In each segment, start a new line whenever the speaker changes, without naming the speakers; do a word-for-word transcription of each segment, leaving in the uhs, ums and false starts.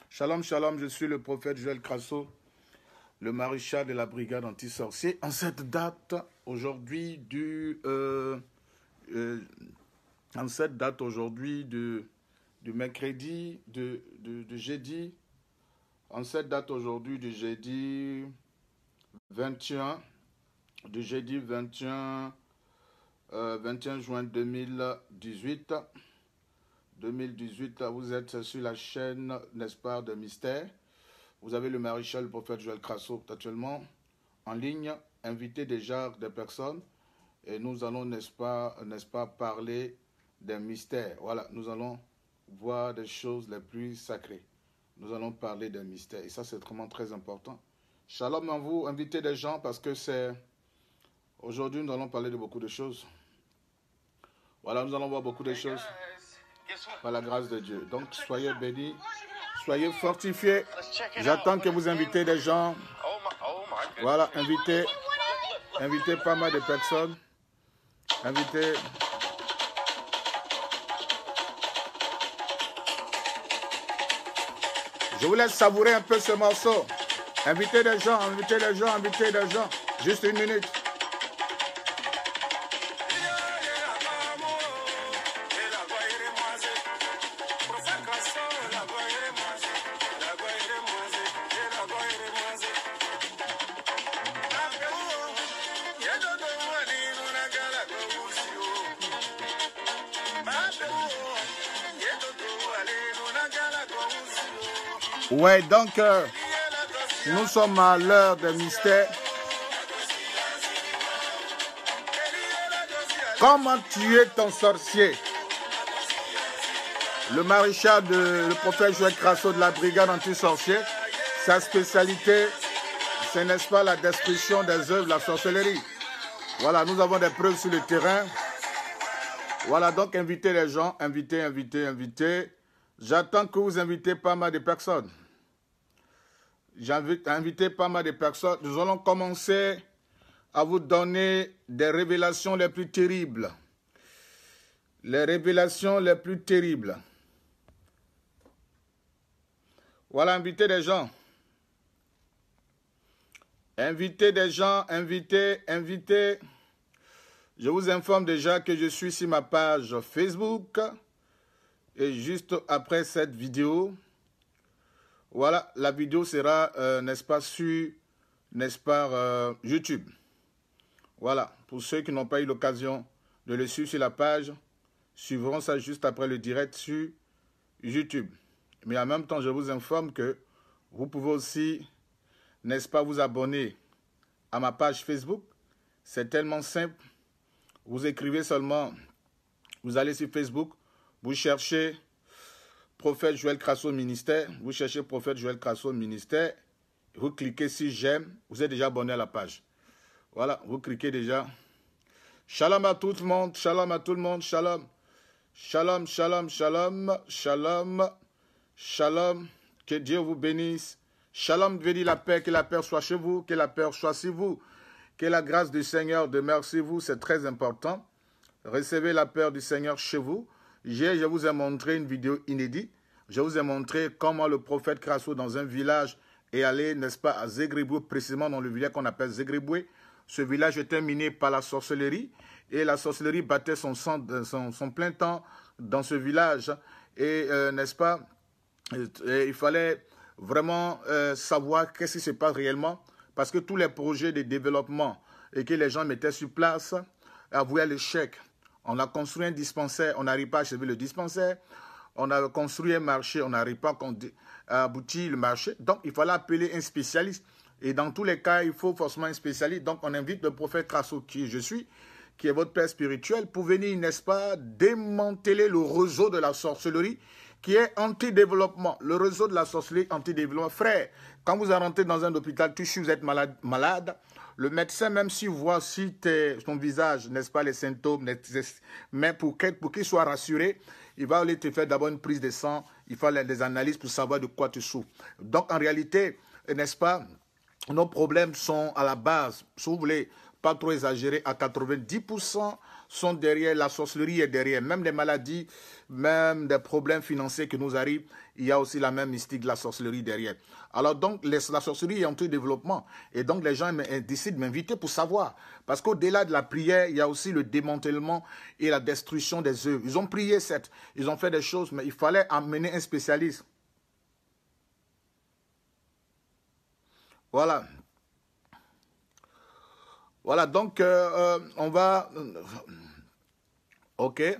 Shalom, shalom, je suis le prophète Joël Crasso, le maréchal de la brigade anti-sorcier. En cette date, aujourd'hui, du... Euh, euh, en cette date, aujourd'hui, de, de mercredi, de, de, de jeudi, en cette date, aujourd'hui, de jeudi vingt et un, de jeudi vingt et un, euh, vingt et un juin deux mille dix-huit, deux mille dix-huit, vous êtes sur la chaîne, n'est-ce pas, de Mystère. Vous avez le maréchal, le prophète Joël Crasso, actuellement en ligne, invité déjà des personnes. Et nous allons, n'est-ce pas, n'est-ce pas, parler des mystères. Voilà, nous allons voir des choses les plus sacrées. Nous allons parler des mystères. Et ça, c'est vraiment très important. Shalom à vous, invitez des gens parce que c'est... Aujourd'hui, nous allons parler de beaucoup de choses. Voilà, nous allons voir beaucoup de choses par la grâce de Dieu. Donc, soyez bénis, soyez fortifiés. J'attends que vous invitez des gens. Voilà, invitez, invitez pas mal de personnes. Invitez. Je vous laisse savourer un peu ce morceau. Invitez des gens, invitez des gens, invitez des gens. Juste une minute. Ouais, donc, euh, nous sommes à l'heure des mystères. Comment tuer ton sorcier? Le maréchal, de, le prophète Joël Crasso de la brigade anti-sorcier, sa spécialité, c'est n'est-ce pas la destruction des œuvres de la sorcellerie. Voilà, nous avons des preuves sur le terrain. Voilà, donc invitez les gens, invitez, invitez, invitez. J'attends que vous invitez pas mal de personnes. J'invite à inviter pas mal de personnes. Nous allons commencer à vous donner des révélations les plus terribles. Les révélations les plus terribles. Voilà, invitez des gens. Invitez des gens, invitez, invitez. Je vous informe déjà que je suis sur ma page Facebook. Et juste après cette vidéo, voilà, la vidéo sera, euh, n'est-ce pas, sur, n'est-ce pas, euh, YouTube. Voilà, pour ceux qui n'ont pas eu l'occasion de le suivre sur la page, suivront ça juste après le direct sur YouTube. Mais en même temps, je vous informe que vous pouvez aussi, n'est-ce pas, vous abonner à ma page Facebook. C'est tellement simple. Vous écrivez seulement, vous allez sur Facebook, vous cherchez Prophète Joël Crasso Ministère, vous cherchez Prophète Joël Crasso Ministère, vous cliquez sur j'aime, vous êtes déjà abonné à la page. Voilà, vous cliquez déjà. Shalom à tout le monde, shalom à tout le monde, shalom. Shalom, shalom, shalom, shalom, shalom. Que Dieu vous bénisse. Shalom veut dire la paix, que la paix soit chez vous, que la paix soit sur vous. Que la grâce du Seigneur demeure sur vous, c'est très important. Recevez la paix du Seigneur chez vous. Hier, je vous ai montré une vidéo inédite. Je vous ai montré comment le prophète Crasso, dans un village, est allé, n'est-ce pas, à Zegriboué, précisément dans le village qu'on appelle Zegriboué. Ce village était miné par la sorcellerie. Et la sorcellerie battait son, sang, son, son plein temps dans ce village. Et, euh, n'est-ce pas, et il fallait vraiment euh, savoir qu'est-ce qui se passe réellement. Parce que tous les projets de développement et que les gens mettaient sur place avouaient l'échec. On a construit un dispensaire, on n'arrive pas à achever le dispensaire. On a construit un marché, on n'arrive pas à aboutir le marché. Donc, il fallait appeler un spécialiste. Et dans tous les cas, il faut forcément un spécialiste. Donc, on invite le prophète Crasso, qui je suis, qui est votre père spirituel, pour venir, n'est-ce pas, démanteler le réseau de la sorcellerie qui est anti-développement. Le réseau de la sorcellerie anti-développement. Frère, quand vous rentrez dans un hôpital, tu sais, vous êtes malade, malade. Le médecin, même s'il voit si ton visage, n'est-ce pas, les symptômes, mais pour qu'il pour qu'il soit rassuré, il va aller te faire d'abord une prise de sang, il faut des analyses pour savoir de quoi tu souffres. Donc, en réalité, n'est-ce pas, nos problèmes sont à la base, si vous voulez, pas trop exagérer, à quatre-vingt-dix pour cent sont derrière, la sorcellerie est derrière. Même des maladies, même des problèmes financiers qui nous arrivent, il y a aussi la même mystique de la sorcellerie derrière. Alors donc, les, la sorcellerie est en tout développement. Et donc, les gens décident de m'inviter pour savoir. Parce qu'au-delà de la prière, il y a aussi le démantèlement et la destruction des œuvres. Ils ont prié, certes, ils ont fait des choses, mais il fallait amener un spécialiste. Voilà. Voilà, donc, euh, euh, on va... OK.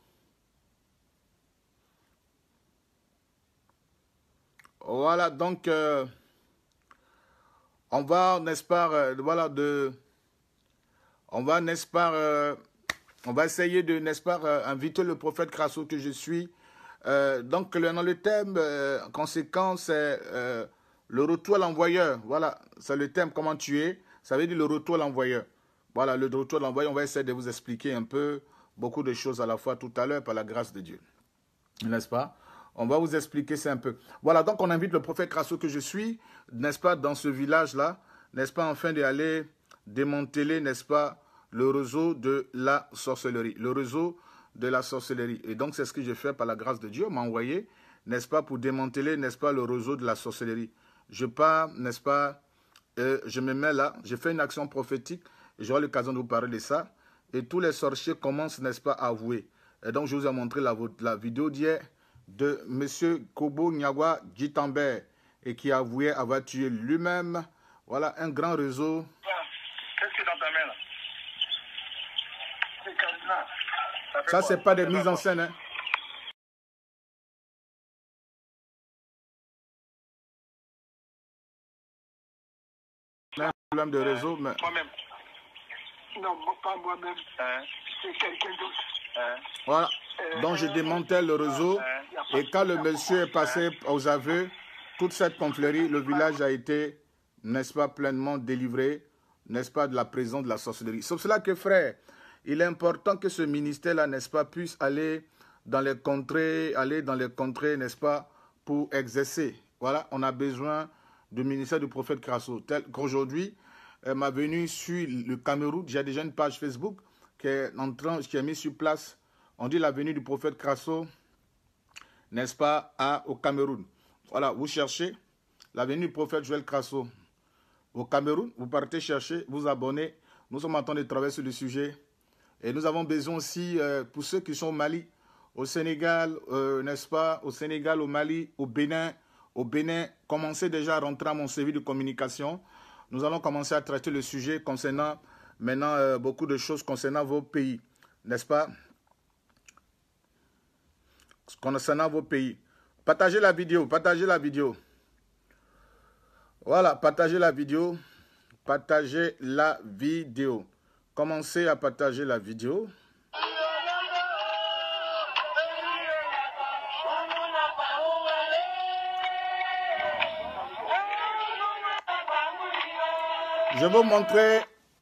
Voilà, donc, euh, on va, n'est-ce pas, euh, voilà, de... On va, n'est-ce pas, euh, on va essayer de, n'est-ce pas, euh, inviter le prophète Krasso que je suis. Euh, donc, le, dans le thème, euh, conséquent, c'est euh, le retour à l'envoyeur. Voilà, c'est le thème, comment tu es. Ça veut dire le retour à l'envoyeur. Voilà, le retour à l'envoyeur, on va essayer de vous expliquer un peu beaucoup de choses à la fois tout à l'heure par la grâce de Dieu. N'est-ce pas? On va vous expliquer ça un peu. Voilà, donc on invite le prophète Krasso que je suis, n'est-ce pas, dans ce village-là, n'est-ce pas, afin d'aller démanteler, n'est-ce pas, le réseau de la sorcellerie. Le réseau de la sorcellerie. Et donc, c'est ce que j'ai fait par la grâce de Dieu. On m'a envoyé, n'est-ce pas, pour démanteler, n'est-ce pas, le réseau de la sorcellerie. Je pars, n'est-ce pas, euh, je me mets là, j'ai fait une action prophétique, et j'aurai l'occasion de vous parler de ça. Et tous les sorciers commencent, n'est-ce pas, à avouer. Et donc, je vous ai montré la, la vidéo d'hier de M. Kobo Nyagwa Djitamber, et qui avouait avoir tué lui-même. Voilà, un grand réseau.
Qu'est-ce que dans ta main là?
Ça, c'est pas des mises en scène. Hein. Un problème de réseau, mais...
Moi-même. Non, pas moi-même. Hein? C'est quelqu'un d'autre. Hein?
Voilà. Donc, je démantèle le réseau. Hein? Et quand le monsieur est passé aux aveux, toute cette confrérie, le village a été, n'est-ce pas, pleinement délivré, n'est-ce pas, de la présence de la sorcellerie. C'est pour cela que, frère, il est important que ce ministère-là, n'est-ce pas, puisse aller dans les contrées, aller dans les contrées, n'est-ce pas, pour exercer. Voilà, on a besoin du ministère du prophète Krasso. Tel qu'aujourd'hui, euh, ma venue sur le Cameroun, j'ai déjà une page Facebook qui est en train, qui est mise sur place. On dit la venue du prophète Krasso, n'est-ce pas, à, au Cameroun. Voilà, vous cherchez la venue du prophète Joël Krasso au Cameroun, vous partez chercher, vous abonnez. Nous sommes en train de travailler sur le sujet. Et nous avons besoin aussi, euh, pour ceux qui sont au Mali, au Sénégal, euh, n'est-ce pas, au Sénégal, au Mali, au Bénin, au Bénin, commencez déjà à rentrer à mon service de communication. Nous allons commencer à traiter le sujet concernant maintenant euh, beaucoup de choses concernant vos pays, n'est-ce pas? Concernant vos pays. Partagez la vidéo, partagez la vidéo. Voilà, partagez la vidéo. Partagez la vidéo. Commencez à partager la vidéo. Je vais vous montrer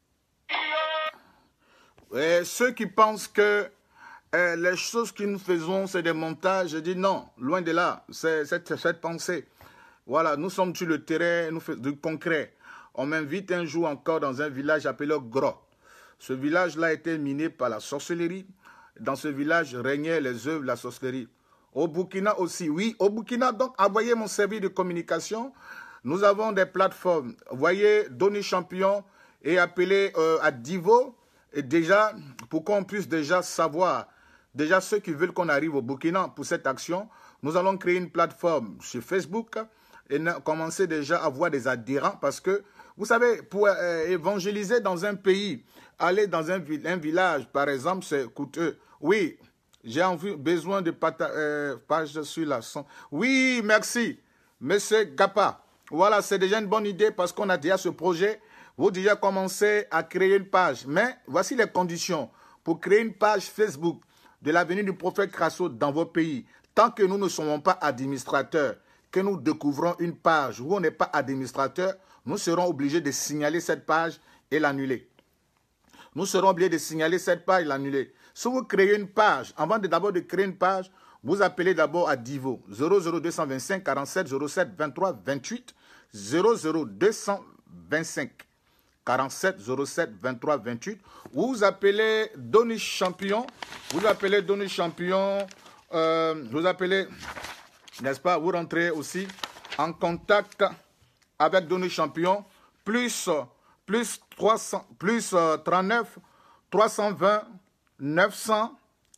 euh, ceux qui pensent que euh, les choses que nous faisons, c'est des montages. Je dis non, loin de là, c'est cette, cette pensée. Voilà, nous sommes sur le terrain nous faisons du concret. On m'invite un jour encore dans un village appelé Gros. Ce village-là a été miné par la sorcellerie. Dans ce village régnaient les œuvres de la sorcellerie. Au Burkina aussi, oui, au Burkina, donc, envoyez mon service de communication. Nous avons des plateformes. Voyez, Donny Champion et appelez euh, à Divo. Et déjà, pour qu'on puisse déjà savoir, déjà ceux qui veulent qu'on arrive au Burkina pour cette action, nous allons créer une plateforme sur Facebook et commencer déjà à avoir des adhérents parce que, vous savez, pour euh, évangéliser dans un pays, aller dans un, un village, par exemple, c'est coûteux. Oui, j'ai envie, besoin de partager, euh, page sur la son. Oui, merci, Monsieur Gapa. Voilà, c'est déjà une bonne idée parce qu'on a déjà ce projet. Vous déjà commencé à créer une page. Mais voici les conditions pour créer une page Facebook de l'avenue du prophète Krasso dans vos pays. Tant que nous ne sommes pas administrateurs, que nous découvrons une page où on n'est pas administrateur, nous serons obligés de signaler cette page et l'annuler. Nous serons obligés de signaler cette page et l'annuler. Si vous créez une page, avant d'abord de créer une page, vous appelez d'abord à Divo zéro zéro deux cent vingt-cinq quarante-sept zéro sept vingt-trois vingt-huit zéro zéro deux cent vingt-cinq quarante-sept zéro sept vingt-trois vingt-huit. Vous appelez Donny Champion. Vous appelez Donny Champion. Euh, vous appelez, n'est-ce pas, vous rentrez aussi en contact avec Donny Champion. Plus, plus, trois cents, plus euh, trente-neuf trois cent vingt neuf cent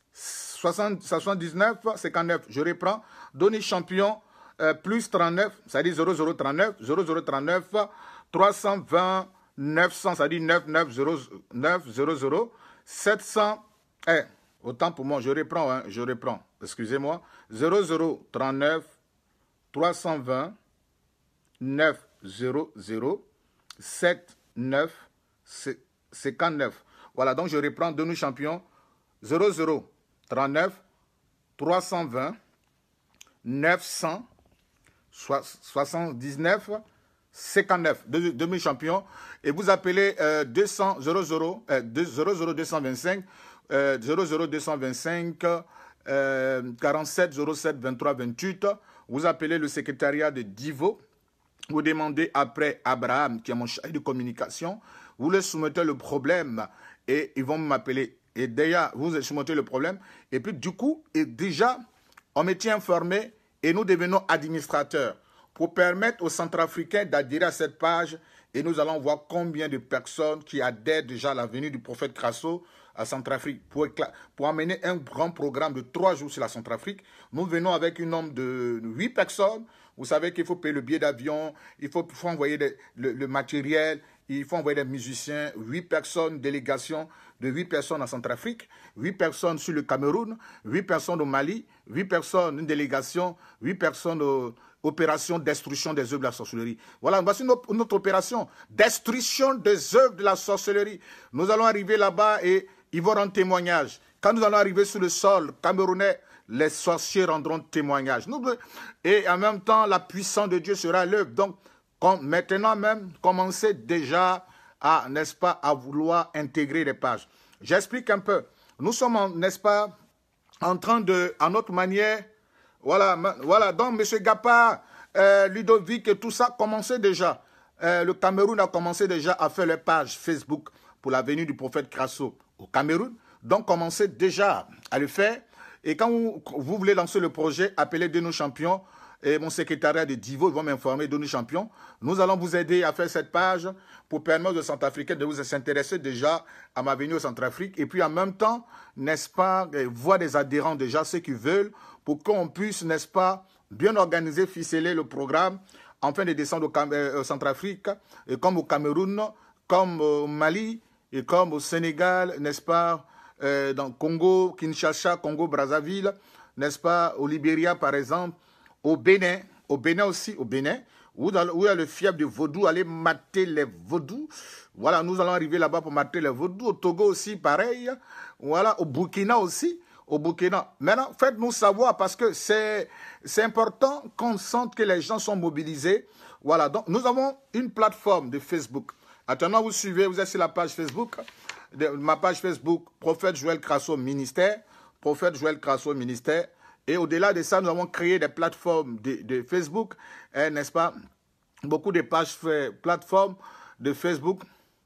soixante-dix-neuf cinquante-neuf. Je reprends. Donny Champion. Euh, plus trente-neuf, ça dit zéro zéro trente-neuf, zéro zéro trente-neuf, trois cent vingt, neuf cents, ça dit neuf neuf zéro neuf zéro zéro, sept cents, eh, autant pour moi, je reprends, hein, je reprends, excusez-moi, zéro zéro trente-neuf, trois cent vingt, neuf zéro zéro, sept neuf cinquante-neuf. Voilà, donc je reprends Donny Champion, zéro zéro trente-neuf, trois cent vingt, neuf cents, soixante-dix-neuf cinquante-neuf, Donny Champion, et vous appelez euh, deux cents zéro zéro euh, zéro zéro deux cent vingt-cinq euh, zéro zéro deux cent vingt-cinq euh, quarante-sept zéro sept vingt-trois vingt-huit. Vous appelez le secrétariat de Divo, vous demandez après Abraham qui est mon chargé de communication, vous leur soumettez le problème et ils vont m'appeler, et déjà vous soumettez le problème, et puis du coup et déjà on me tient informé et nous devenons administrateurs pour permettre aux Centrafricains d'adhérer à cette page, et nous allons voir combien de personnes qui adhèrent déjà à la venue du prophète Crasso à Centrafrique pour, pour amener un grand programme de trois jours sur la Centrafrique. Nous venons avec un nombre de huit personnes. Vous savez qu'il faut payer le billet d'avion, il faut, faut envoyer des, le, le matériel, il faut envoyer des musiciens, huit personnes, délégation de huit personnes en Centrafrique, huit personnes sur le Cameroun, huit personnes au Mali, huit personnes, une délégation, huit personnes aux opération destruction des œuvres de la sorcellerie. Voilà, voici notre, notre opération, destruction des œuvres de la sorcellerie. Nous allons arriver là-bas et ils vont rendre témoignage. Quand nous allons arriver sur le sol camerounais, les sorciers rendront témoignage. Nous, et en même temps, la puissance de Dieu sera à l'œuvre. Donc, comme maintenant même, commencez déjà à, n'est-ce pas, à vouloir intégrer les pages. J'explique un peu. Nous sommes, n'est-ce pas, en train de, à notre manière, voilà, voilà. Donc M. Gapa, euh, Ludovic et tout ça, commençait déjà. Euh, le Cameroun a commencé déjà à faire les pages Facebook pour la venue du prophète Crasso au Cameroun. Donc, commencez déjà à le faire. Et quand vous, vous voulez lancer le projet, appelez Donny Champion et mon secrétariat de Divo, ils vont m'informer, Donny Champion. Nous allons vous aider à faire cette page pour permettre aux Centrafricains de vous s'intéresser déjà à ma venue au Centrafrique. Et puis en même temps, n'est-ce pas, voir des adhérents déjà, ceux qui veulent, pour qu'on puisse, n'est-ce pas, bien organiser, ficeler le programme, afin de descendre au, au Centrafrique, et comme au Cameroun, comme au Mali, et comme au Sénégal, n'est-ce pas, euh, dans Congo, Kinshasa, Congo, Brazzaville, n'est-ce pas, au Libéria par exemple, au Bénin, au Bénin aussi, au Bénin, où, dans, où il y a le fièvre de vaudou, aller mater les vaudous. Voilà, nous allons arriver là-bas pour mater les vaudous. Au Togo aussi, pareil. Voilà, au Burkina aussi. Au Burkina. Maintenant, faites-nous savoir parce que c'est important qu'on sente que les gens sont mobilisés. Voilà, donc nous avons une plateforme de Facebook. Actuellement, vous suivez, vous êtes sur la page Facebook, de, ma page Facebook, Prophète Joël Crasso Ministère, Prophète Joël Crasso Ministère. Et au-delà de ça, nous avons créé des plateformes de, de Facebook, eh, n'est-ce pas? Beaucoup de pages, plateformes de Facebook.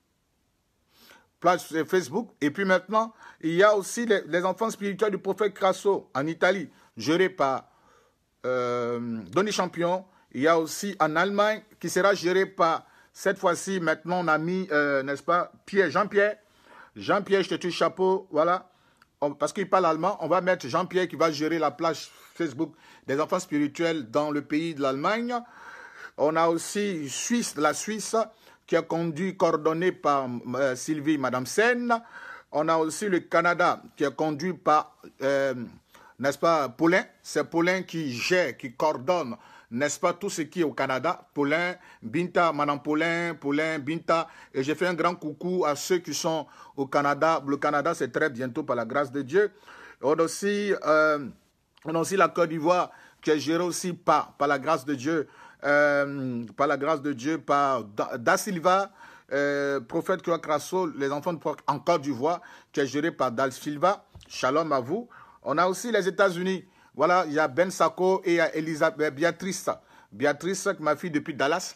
Facebook. Et puis maintenant, il y a aussi les, les enfants spirituels du prophète Crasso en Italie, géré par euh, Donny Champion. Il y a aussi en Allemagne, qui sera géré par, cette fois-ci, maintenant on a mis, euh, n'est-ce pas, Pierre, Jean-Pierre. Jean-Pierre, je te tue chapeau, voilà. On, parce qu'il parle allemand, on va mettre Jean-Pierre qui va gérer la page Facebook des enfants spirituels dans le pays de l'Allemagne. On a aussi Suisse, la Suisse, qui a conduit, coordonné par euh, Sylvie, Madame Sen. On a aussi le Canada, qui est conduit par, euh, n'est-ce pas, Paulin. C'est Paulin qui gère, qui coordonne, n'est-ce pas, tout ce qui est au Canada. Paulin, Binta, Madame Paulin, Paulin, Binta. Et j'ai fait un grand coucou à ceux qui sont au Canada. Le Canada, c'est très bientôt par la grâce de Dieu. On a aussi, euh, on a aussi la Côte d'Ivoire, qui est gérée aussi par, par la grâce de Dieu. Euh, par la grâce de Dieu, par Da, da Silva, euh, prophète Crasso, les enfants de en Côte d'Ivoire, qui est géré par Da Silva. Shalom à vous. On a aussi les États-Unis. Voilà, il y a Ben Sako et il y a Elisabeth, Béatrice. Béatrice, ma fille depuis Dallas.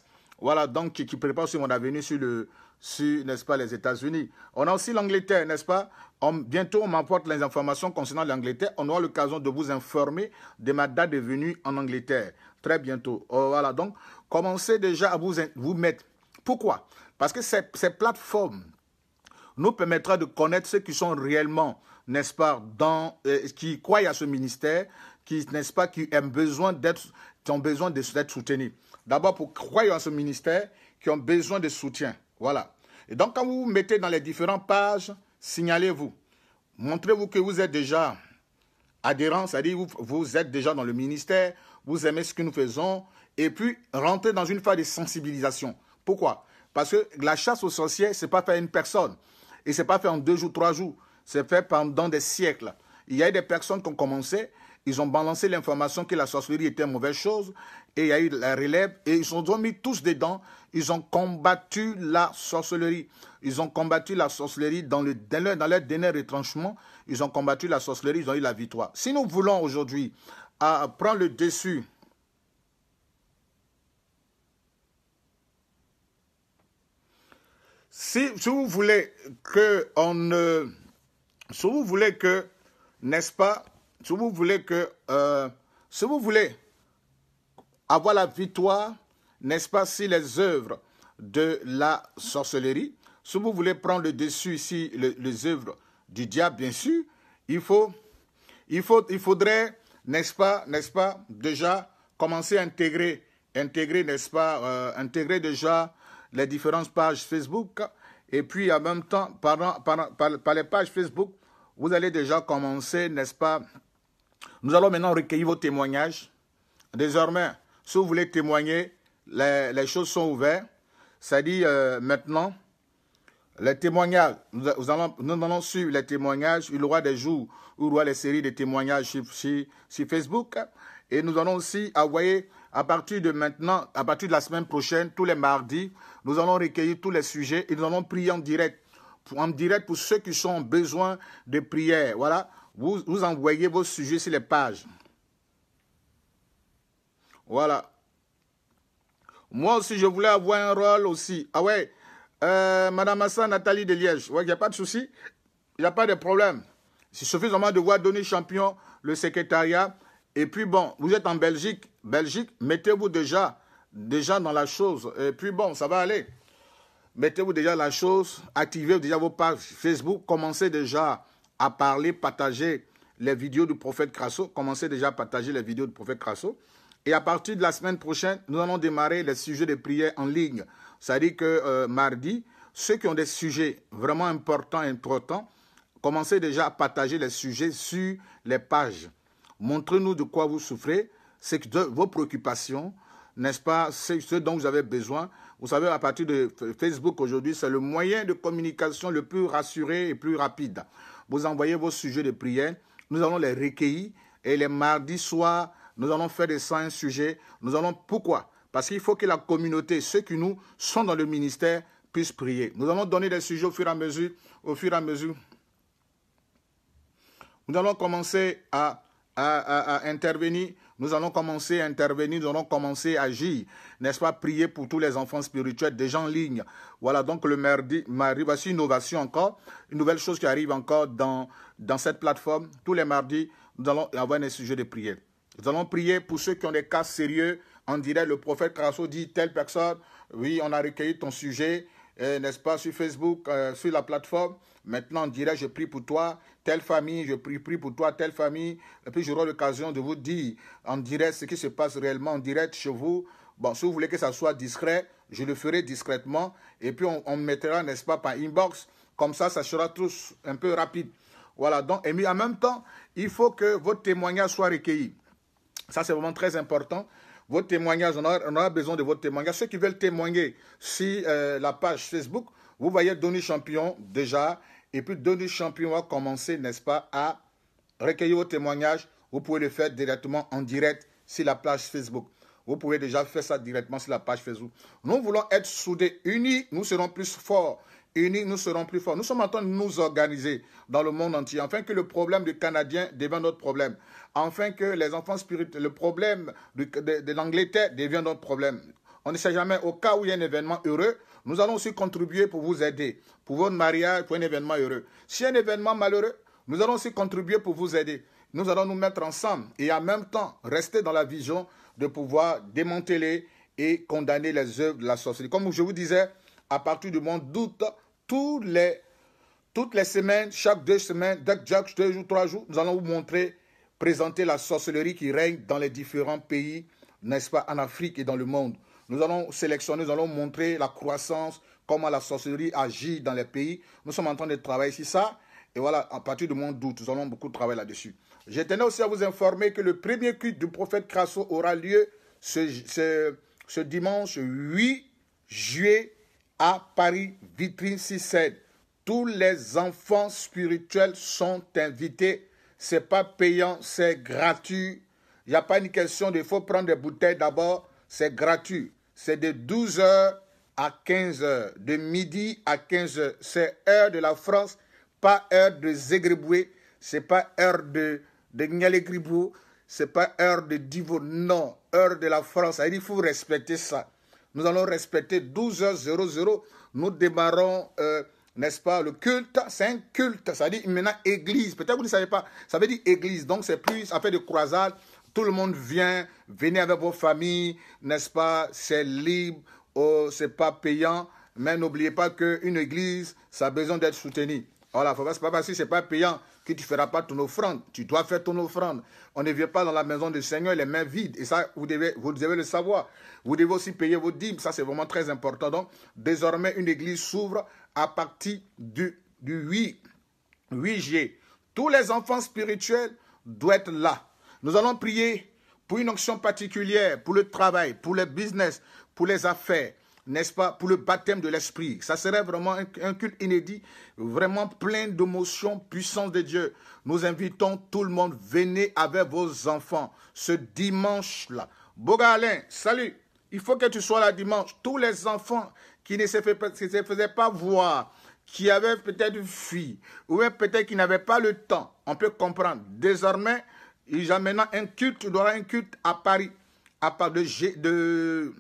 Voilà, donc qui, qui prépare aussi mon avenir sur, le, sur n'est-ce pas, les États-Unis. On a aussi l'Angleterre, n'est-ce pas? On, bientôt, on m'apporte les informations concernant l'Angleterre. On aura l'occasion de vous informer de ma date de venue en Angleterre. Très bientôt. Oh, voilà, donc, commencez déjà à vous, vous mettre. Pourquoi? Parce que ces, ces plateformes nous permettra de connaître ceux qui sont réellement, n'est-ce pas, dans, euh, qui croient à ce ministère, qui, n'est-ce pas, qui ont besoin d'être, qui ont besoin d'être soutenus. D'abord, pour croire à ce ministère, qui ont besoin de soutien. Voilà. Et donc, quand vous vous mettez dans les différentes pages, signalez-vous. Montrez-vous que vous êtes déjà adhérent, c'est-à-dire vous, vous êtes déjà dans le ministère, vous aimez ce que nous faisons, et puis rentrez dans une phase de sensibilisation. Pourquoi? Parce que la chasse aux sorcières, ce n'est pas fait à une personne. Et ce n'est pas fait en deux jours, trois jours. C'est fait pendant des siècles. Il y a eu des personnes qui ont commencé, ils ont balancé l'information que la sorcellerie était une mauvaise chose, et il y a eu la relève, et ils se sont mis tous dedans, ils ont combattu la sorcellerie. Ils ont combattu la sorcellerie dans, le, dans, leur, dans leur dernier retranchement, ils ont combattu la sorcellerie, ils ont eu la victoire. Si nous voulons aujourd'hui euh, prendre le dessus, si, si vous voulez que on euh, si vous voulez que, n'est-ce pas, si vous voulez que, euh, si vous voulez avoir la victoire, n'est-ce pas, si les œuvres de la sorcellerie, si vous voulez prendre le dessus ici, les, les œuvres du diable, bien sûr, il faut, il faut, il faudrait, n'est-ce pas, n'est-ce pas, déjà commencer à intégrer, intégrer, n'est-ce pas, euh, intégrer déjà les différentes pages Facebook, et puis en même temps, par, par, par, par les pages Facebook, vous allez déjà commencer, n'est-ce pas? Nous allons maintenant recueillir vos témoignages. Désormais, si vous voulez témoigner, les, les choses sont ouvertes. C'est-à-dire, euh, maintenant, les témoignages, nous, nous, allons, nous allons suivre les témoignages. Il y aura des jours où il y aura les séries de témoignages sur, sur, sur Facebook. Et nous allons aussi envoyer, à partir de maintenant, à partir de la semaine prochaine, tous les mardis, nous allons recueillir tous les sujets et nous allons prier en direct. En direct pour ceux qui ont besoin de prière. Voilà, vous, vous envoyez vos sujets sur les pages. Voilà. Moi aussi, je voulais avoir un rôle aussi. Ah ouais, euh, Madame Assa, Nathalie de Liège. Ouais, il n'y a pas de souci. Il n'y a pas de problème. Il suffit seulement de voir Denis Champion, le secrétariat. Et puis bon, vous êtes en Belgique. Belgique, mettez-vous déjà, déjà dans la chose. Et puis bon, ça va aller. Mettez-vous déjà la chose, activez déjà vos pages Facebook, commencez déjà à parler, partager les vidéos du prophète Crasso, commencez déjà à partager les vidéos du prophète Crasso. Et à partir de la semaine prochaine, nous allons démarrer les sujets de prière en ligne. C'est-à-dire que euh, mardi, ceux qui ont des sujets vraiment importants, importants, commencez déjà à partager les sujets sur les pages. Montrez-nous de quoi vous souffrez, c'est que vos préoccupations, n'est-ce pas, c'est ce dont vous avez besoin. Vous savez, à partir de Facebook aujourd'hui, c'est le moyen de communication le plus rassuré et plus rapide. Vous envoyez vos sujets de prière, nous allons les recueillir et les mardis soirs, nous allons faire des cent un sujets. Nous allons, pourquoi? Parce qu'il faut que la communauté, ceux qui nous sont dans le ministère, puissent prier. Nous allons donner des sujets au fur et à mesure, au fur et à mesure. Nous allons commencer à, à, à, à intervenir. Nous allons commencer à intervenir, nous allons commencer à agir, n'est-ce pas, prier pour tous les enfants spirituels, des gens en ligne. Voilà, donc le mardi, mardi, voici une innovation encore, une nouvelle chose qui arrive encore dans, dans cette plateforme. Tous les mardis, nous allons avoir des sujets de prière. Nous allons prier pour ceux qui ont des cas sérieux. On dirait, le prophète Crasso dit, telle personne, oui, on a recueilli ton sujet, euh, n'est-ce pas, sur Facebook, euh, sur la plateforme. Maintenant, on dirait, je prie pour toi, telle famille, je prie, prie pour toi, telle famille. Et puis, j'aurai l'occasion de vous dire, on dirait ce qui se passe réellement en direct chez vous. Bon, si vous voulez que ça soit discret, je le ferai discrètement. Et puis, on, on mettra, n'est-ce pas, par inbox. Comme ça, ça sera tous un peu rapide. Voilà, donc, et en même temps, il faut que votre témoignage soit recueilli. Ça, c'est vraiment très important. Votre témoignage, on aura, on aura besoin de votre témoignage. Ceux qui veulent témoigner sur euh, la page Facebook, vous voyez Denis Champion déjà. Et puis Denis Champion va commencer, n'est-ce pas, à recueillir vos témoignages. Vous pouvez le faire directement en direct sur la page Facebook. Vous pouvez déjà faire ça directement sur la page Facebook. Nous voulons être soudés, unis, nous serons plus forts. Unis, nous serons plus forts. Nous sommes en train de nous organiser dans le monde entier, afin que le problème du Canadien devienne notre problème. Afin que les enfants spirituels, le problème de, de, de l'Angleterre devienne notre problème. On ne sait jamais, au cas où il y a un événement heureux, nous allons aussi contribuer pour vous aider, pour votre mariage, pour un événement heureux. Si y a un événement malheureux, nous allons aussi contribuer pour vous aider. Nous allons nous mettre ensemble et en même temps rester dans la vision de pouvoir démanteler et condamner les œuvres de la sorcellerie. Comme je vous disais, à partir du mois d'août, tous les, toutes les semaines, chaque deux semaines, chaque deux jours, trois jours, nous allons vous montrer, présenter la sorcellerie qui règne dans les différents pays, n'est-ce pas, en Afrique et dans le monde. Nous allons sélectionner, nous allons montrer la croissance, comment la sorcellerie agit dans les pays. Nous sommes en train de travailler sur ça. Et voilà, à partir du mois d'août, nous allons beaucoup travailler là-dessus. Je tenais aussi à vous informer que le premier culte du prophète Crasso aura lieu ce, ce, ce dimanche huit juillet à Paris, Vitrine six sept. Tous les enfants spirituels sont invités. Ce n'est pas payant, c'est gratuit. Il n'y a pas une question de il faut prendre des bouteilles d'abord. C'est gratuit. C'est de douze heures à quinze heures. De midi à quinze heures. C'est heure de la France, pas heure de Zégriboué. Ce n'est pas heure de, de Nialégribou. Ce n'est pas heure de Divo. Non, heure de la France. Il faut respecter ça. Nous allons respecter douze heures. Nous démarrons, euh, n'est-ce pas, le culte. C'est un culte. Ça veut dire maintenant église. Peut-être que vous ne savez pas. Ça veut dire église. Donc c'est plus affaire de croisade. Tout le monde vient, venez avec vos familles, n'est-ce pas, c'est libre, oh, c'est pas payant, mais n'oubliez pas qu'une église, ça a besoin d'être soutenu. Voilà, c'est pas parce que c'est pas payant que tu ne feras pas ton offrande, tu dois faire ton offrande. On ne vient pas dans la maison du Seigneur les mains vides, et ça, vous devez, vous devez le savoir. Vous devez aussi payer vos dîmes, ça c'est vraiment très important. Donc, désormais, une église s'ouvre à partir du, du huit juillet. Tous les enfants spirituels doivent être là. Nous allons prier pour une onction particulière, pour le travail, pour le business, pour les affaires, n'est-ce pas, pour le baptême de l'esprit. Ça serait vraiment un, un culte inédit, vraiment plein d'émotions, puissance de Dieu. Nous invitons tout le monde, venez avec vos enfants ce dimanche-là. Boga Alain, salut. Il faut que tu sois là dimanche. Tous les enfants qui ne se faisaient pas voir, qui avaient peut-être fui, ou peut-être qui n'avaient pas le temps, on peut comprendre. Désormais, il y a maintenant un culte, il y aura un culte à Paris, à part de, de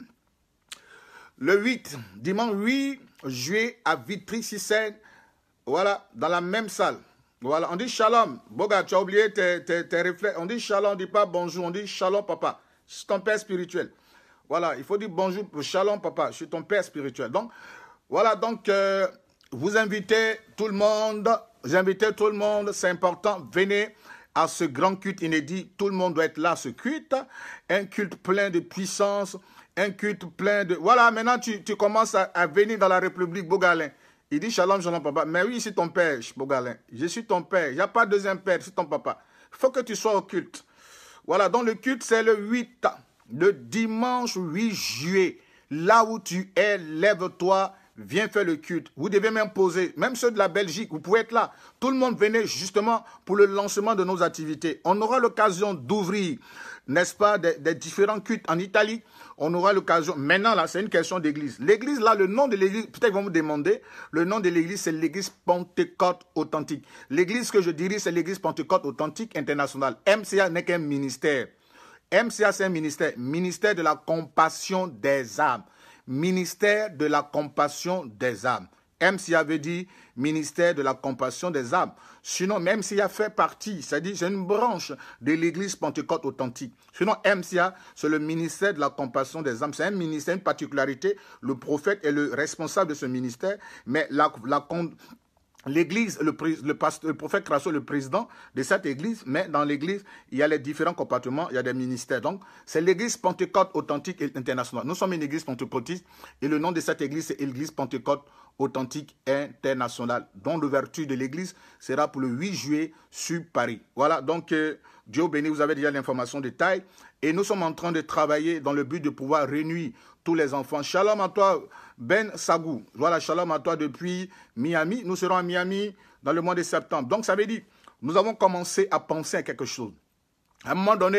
le huit, dimanche huit juillet à Vitry six sept, voilà, dans la même salle. Voilà, on dit shalom. Boga, tu as oublié tes, tes, tes réflexes. On dit shalom, on ne dit pas bonjour, on dit shalom papa. Je suis ton père spirituel. Voilà, il faut dire bonjour, shalom papa, je suis ton père spirituel. Donc, voilà, donc, euh, vous invitez tout le monde, vous invitez tout le monde, c'est important, venez à ce grand culte inédit, tout le monde doit être là, ce culte, un culte plein de puissance, un culte plein de... Voilà, maintenant tu, tu commences à, à venir dans la République, Bogalin. Il dit shalom, shalom papa, mais oui, c'est ton père, Bogalin, je suis ton père, il n'y a pas de deuxième père, c'est ton papa. Il faut que tu sois au culte. Voilà, donc le culte c'est le huit, le dimanche huit juillet, là où tu es, lève-toi, viens faire le culte. Vous devez m'imposer, même ceux de la Belgique, vous pouvez être là. Tout le monde venez justement pour le lancement de nos activités. On aura l'occasion d'ouvrir, n'est-ce pas, des, des différents cultes en Italie. On aura l'occasion, maintenant là, c'est une question d'église. L'église là, le nom de l'église, peut-être qu'ils vont vous demander, le nom de l'église, c'est l'église Pentecôte authentique. L'église que je dirige, c'est l'église Pentecôte authentique internationale. M C A n'est qu'un ministère. M C A, c'est un ministère, ministère de la compassion des âmes. Ministère de la compassion des âmes. M C A veut dire ministère de la compassion des âmes. Sinon, M C A fait partie, c'est-à-dire c'est une branche de l'église Pentecôte authentique. Sinon, M C A, c'est le ministère de la compassion des âmes. C'est un ministère, une particularité. Le prophète est le responsable de ce ministère, mais la, la l'église, le, le, le prophète Crasso, le président de cette église, mais dans l'église, il y a les différents compartiments, il y a des ministères. Donc, c'est l'église Pentecôte authentique et internationale. Nous sommes une église pentecôtiste et le nom de cette église, c'est l'église Pentecôte authentique internationale, dont l'ouverture de l'église sera pour le huit juillet sur Paris. Voilà, donc, euh, Dieu béni, vous avez déjà l'information de taille. Et nous sommes en train de travailler dans le but de pouvoir réunir tous les enfants. Shalom à toi, Ben Sagou. Voilà, shalom à toi depuis Miami. Nous serons à Miami dans le mois de septembre. Donc, ça veut dire, nous avons commencé à penser à quelque chose. À un moment donné,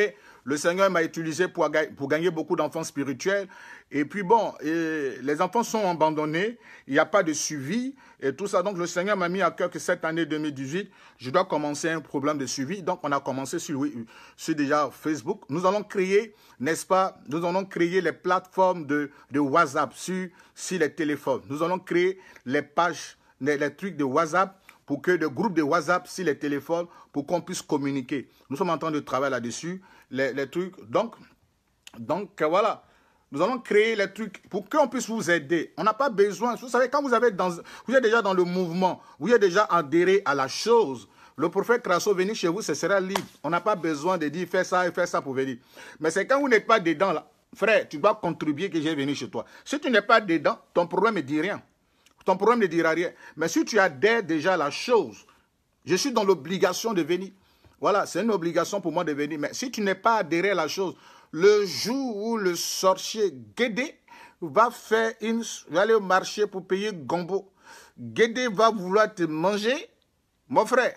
Le Seigneur m'a utilisé pour, pour gagner beaucoup d'enfants spirituels. Et puis bon, et les enfants sont abandonnés, il n'y a pas de suivi et tout ça. Donc le Seigneur m'a mis à cœur que cette année deux mille dix-huit, je dois commencer un programme de suivi. Donc on a commencé sur, oui, sur déjà Facebook. Nous allons créer, n'est-ce pas, nous allons créer les plateformes de, de WhatsApp sur, sur les téléphones. Nous allons créer les pages, les, les trucs de WhatsApp pour que des groupes de WhatsApp sur les téléphones, pour qu'on puisse communiquer. Nous sommes en train de travailler là-dessus, les, les trucs. Donc, donc voilà, nous allons créer les trucs pour qu'on puisse vous aider. On n'a pas besoin, vous savez, quand vous, avez dans, vous êtes déjà dans le mouvement, vous êtes déjà adhéré à la chose, le prophète Crasso venir chez vous, ce sera libre. On n'a pas besoin de dire, fais ça et fais ça pour venir. Mais c'est quand vous n'êtes pas dedans, là, frère, tu dois contribuer que j'ai venu chez toi. Si tu n'es pas dedans, ton problème ne dit rien. Ton problème ne dira rien. Mais si tu adhères déjà à la chose, je suis dans l'obligation de venir. Voilà, c'est une obligation pour moi de venir. Mais si tu n'es pas adhéré à la chose, le jour où le sorcier Guédé va faire une, va aller au marché pour payer Gombo, Guédé va vouloir te manger, mon frère,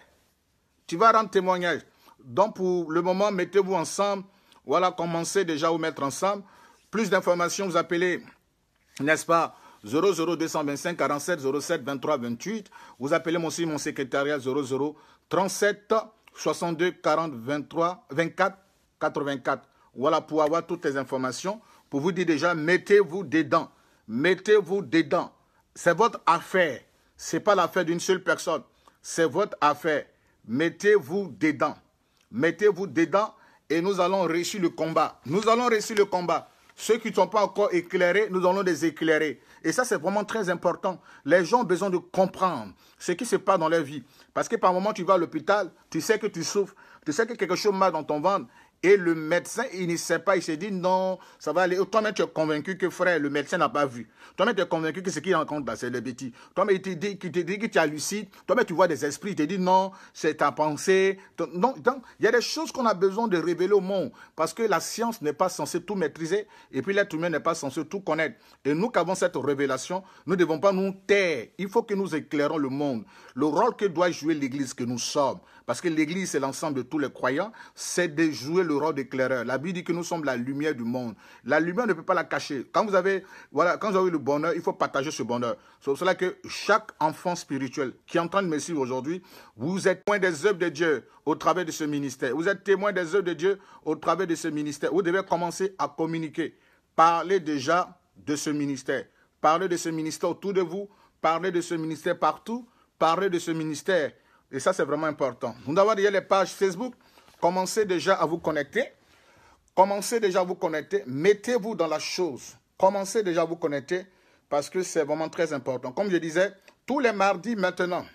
tu vas rendre témoignage. Donc pour le moment, mettez-vous ensemble. Voilà, commencez déjà à vous mettre ensemble. Plus d'informations, vous appelez, n'est-ce pas, zéro zéro deux cent vingt-cinq quarante-sept zéro sept vingt-trois vingt-huit. Vous appelez aussi mon secrétariat zéro zéro trente-sept soixante-deux quarante vingt-trois vingt-quatre quatre-vingt-quatre. Voilà pour avoir toutes les informations. Pour vous dire déjà, mettez-vous dedans. Mettez-vous dedans. C'est votre affaire. Ce n'est pas l'affaire d'une seule personne. C'est votre affaire. Mettez-vous dedans. Mettez-vous dedans et nous allons réussir le combat. Nous allons réussir le combat. Ceux qui ne sont pas encore éclairés, nous allons les éclairer. Et ça, c'est vraiment très important. Les gens ont besoin de comprendre ce qui se passe dans leur vie. Parce que par moment, tu vas à l'hôpital, tu sais que tu souffres, tu sais que quelque chose mal dans ton ventre. Et le médecin, il ne sait pas, il se dit non, ça va aller. Toi-même, tu es convaincu que frère, le médecin n'a pas vu. Toi-même, tu es convaincu que ce qu'il rencontre là, c'est des bêtises. Toi-même, il te dit, il te dit que tu es lucide. Toi-même, tu vois des esprits, il te dit non, c'est ta pensée. Donc, donc, il y a des choses qu'on a besoin de révéler au monde. Parce que la science n'est pas censée tout maîtriser. Et puis, l'être humain n'est pas censé tout connaître. Et nous qui avons cette révélation, nous ne devons pas nous taire. Il faut que nous éclairons le monde. Le rôle que doit jouer l'Église que nous sommes. Parce que l'Église, c'est l'ensemble de tous les croyants, c'est de jouer le rôle d'éclaireur. La Bible dit que nous sommes la lumière du monde. La lumière ne peut pas la cacher. Quand vous avez, voilà, quand vous avez le bonheur, il faut partager ce bonheur. C'est pour cela que chaque enfant spirituel qui est en train de me suivre aujourd'hui, vous êtes témoin des œuvres de Dieu au travers de ce ministère. Vous êtes témoin des œuvres de Dieu au travers de ce ministère. Vous devez commencer à communiquer. Parlez déjà de ce ministère. Parlez de ce ministère autour de vous. Parlez de ce ministère partout. Parlez de ce ministère. Et ça, c'est vraiment important. Nous avons déjà les pages Facebook. Commencez déjà à vous connecter. Commencez déjà à vous connecter. Mettez-vous dans la chose. Commencez déjà à vous connecter parce que c'est vraiment très important. Comme je disais, tous les mardis maintenant,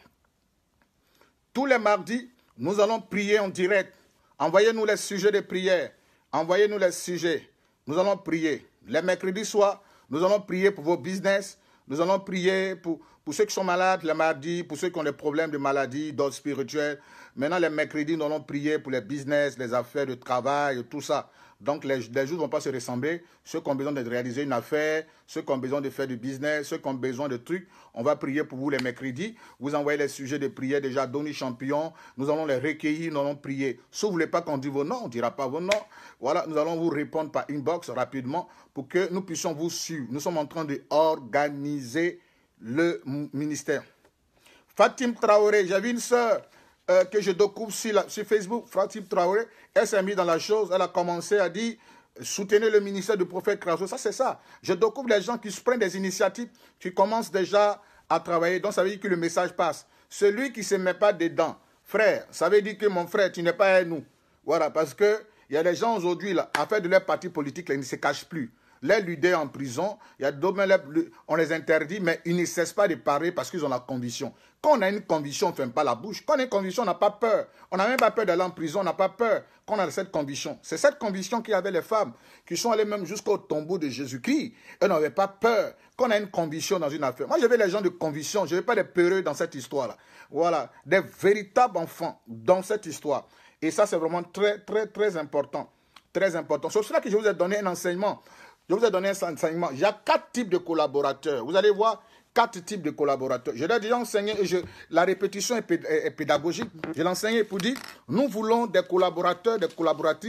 tous les mardis, nous allons prier en direct. Envoyez-nous les sujets de prière. Envoyez-nous les sujets. Nous allons prier. Les mercredis soirs, nous allons prier pour vos business. Nous allons prier pour, pour ceux qui sont malades le mardi, pour ceux qui ont des problèmes de maladie, d'ordre spirituel. Maintenant, les mercredis, nous allons prier pour les business, les affaires de travail, tout ça. Donc, les, les jours ne vont pas se ressembler. Ceux qui ont besoin de réaliser une affaire, ceux qui ont besoin de faire du business, ceux qui ont besoin de trucs, on va prier pour vous les mercredis. Vous envoyez les sujets de prière déjà, Donny Champion. Nous allons les recueillir, nous allons prier. Si vous ne voulez pas qu'on dise vos noms, on ne dira pas vos noms. Voilà, nous allons vous répondre par inbox rapidement pour que nous puissions vous suivre. Nous sommes en train d'organiser le ministère. Fatim Traoré, j'avais une sœur euh, que je découvre sur, la, sur Facebook, Fatim Traoré, elle s'est mise dans la chose, elle a commencé à dire, soutenez le ministère du prophète Crasso. Ça, c'est ça. Je découvre les gens qui se prennent des initiatives, qui commencent déjà à travailler. Donc, ça veut dire que le message passe. Celui qui ne se met pas dedans, frère, ça veut dire que mon frère, tu n'es pas à nous. Voilà, parce qu'il y a des gens aujourd'hui, à faire de leur parti politique, là, ils ne se cachent plus. Les leaders en prison, il y a d'autres, on les interdit, mais ils ne cessent pas de parler parce qu'ils ont la conviction. Quand on a une conviction, on ne ferme pas la bouche. Quand on a une conviction, on n'a pas peur. On n'a même pas peur d'aller en prison, on n'a pas peur quand on a cette conviction. C'est cette conviction qu'il y avait les femmes qui sont allées même jusqu'au tombeau de Jésus-Christ. Elles n'avaient pas peur. Quand on a une conviction dans une affaire. Moi, je veux les gens de conviction. Je ne veux pas des peureux dans cette histoire-là. Voilà, des véritables enfants dans cette histoire. Et ça, c'est vraiment très, très, très important. Très important. C'est pour cela que je vous ai donné un enseignement. Je vous ai donné un enseignement. Il y a quatre types de collaborateurs. Vous allez voir quatre types de collaborateurs. Je l'ai déjà enseigné et je, la répétition est, est, est pédagogique. Je l'ai enseigné pour dire, nous voulons des collaborateurs, des collaboratrices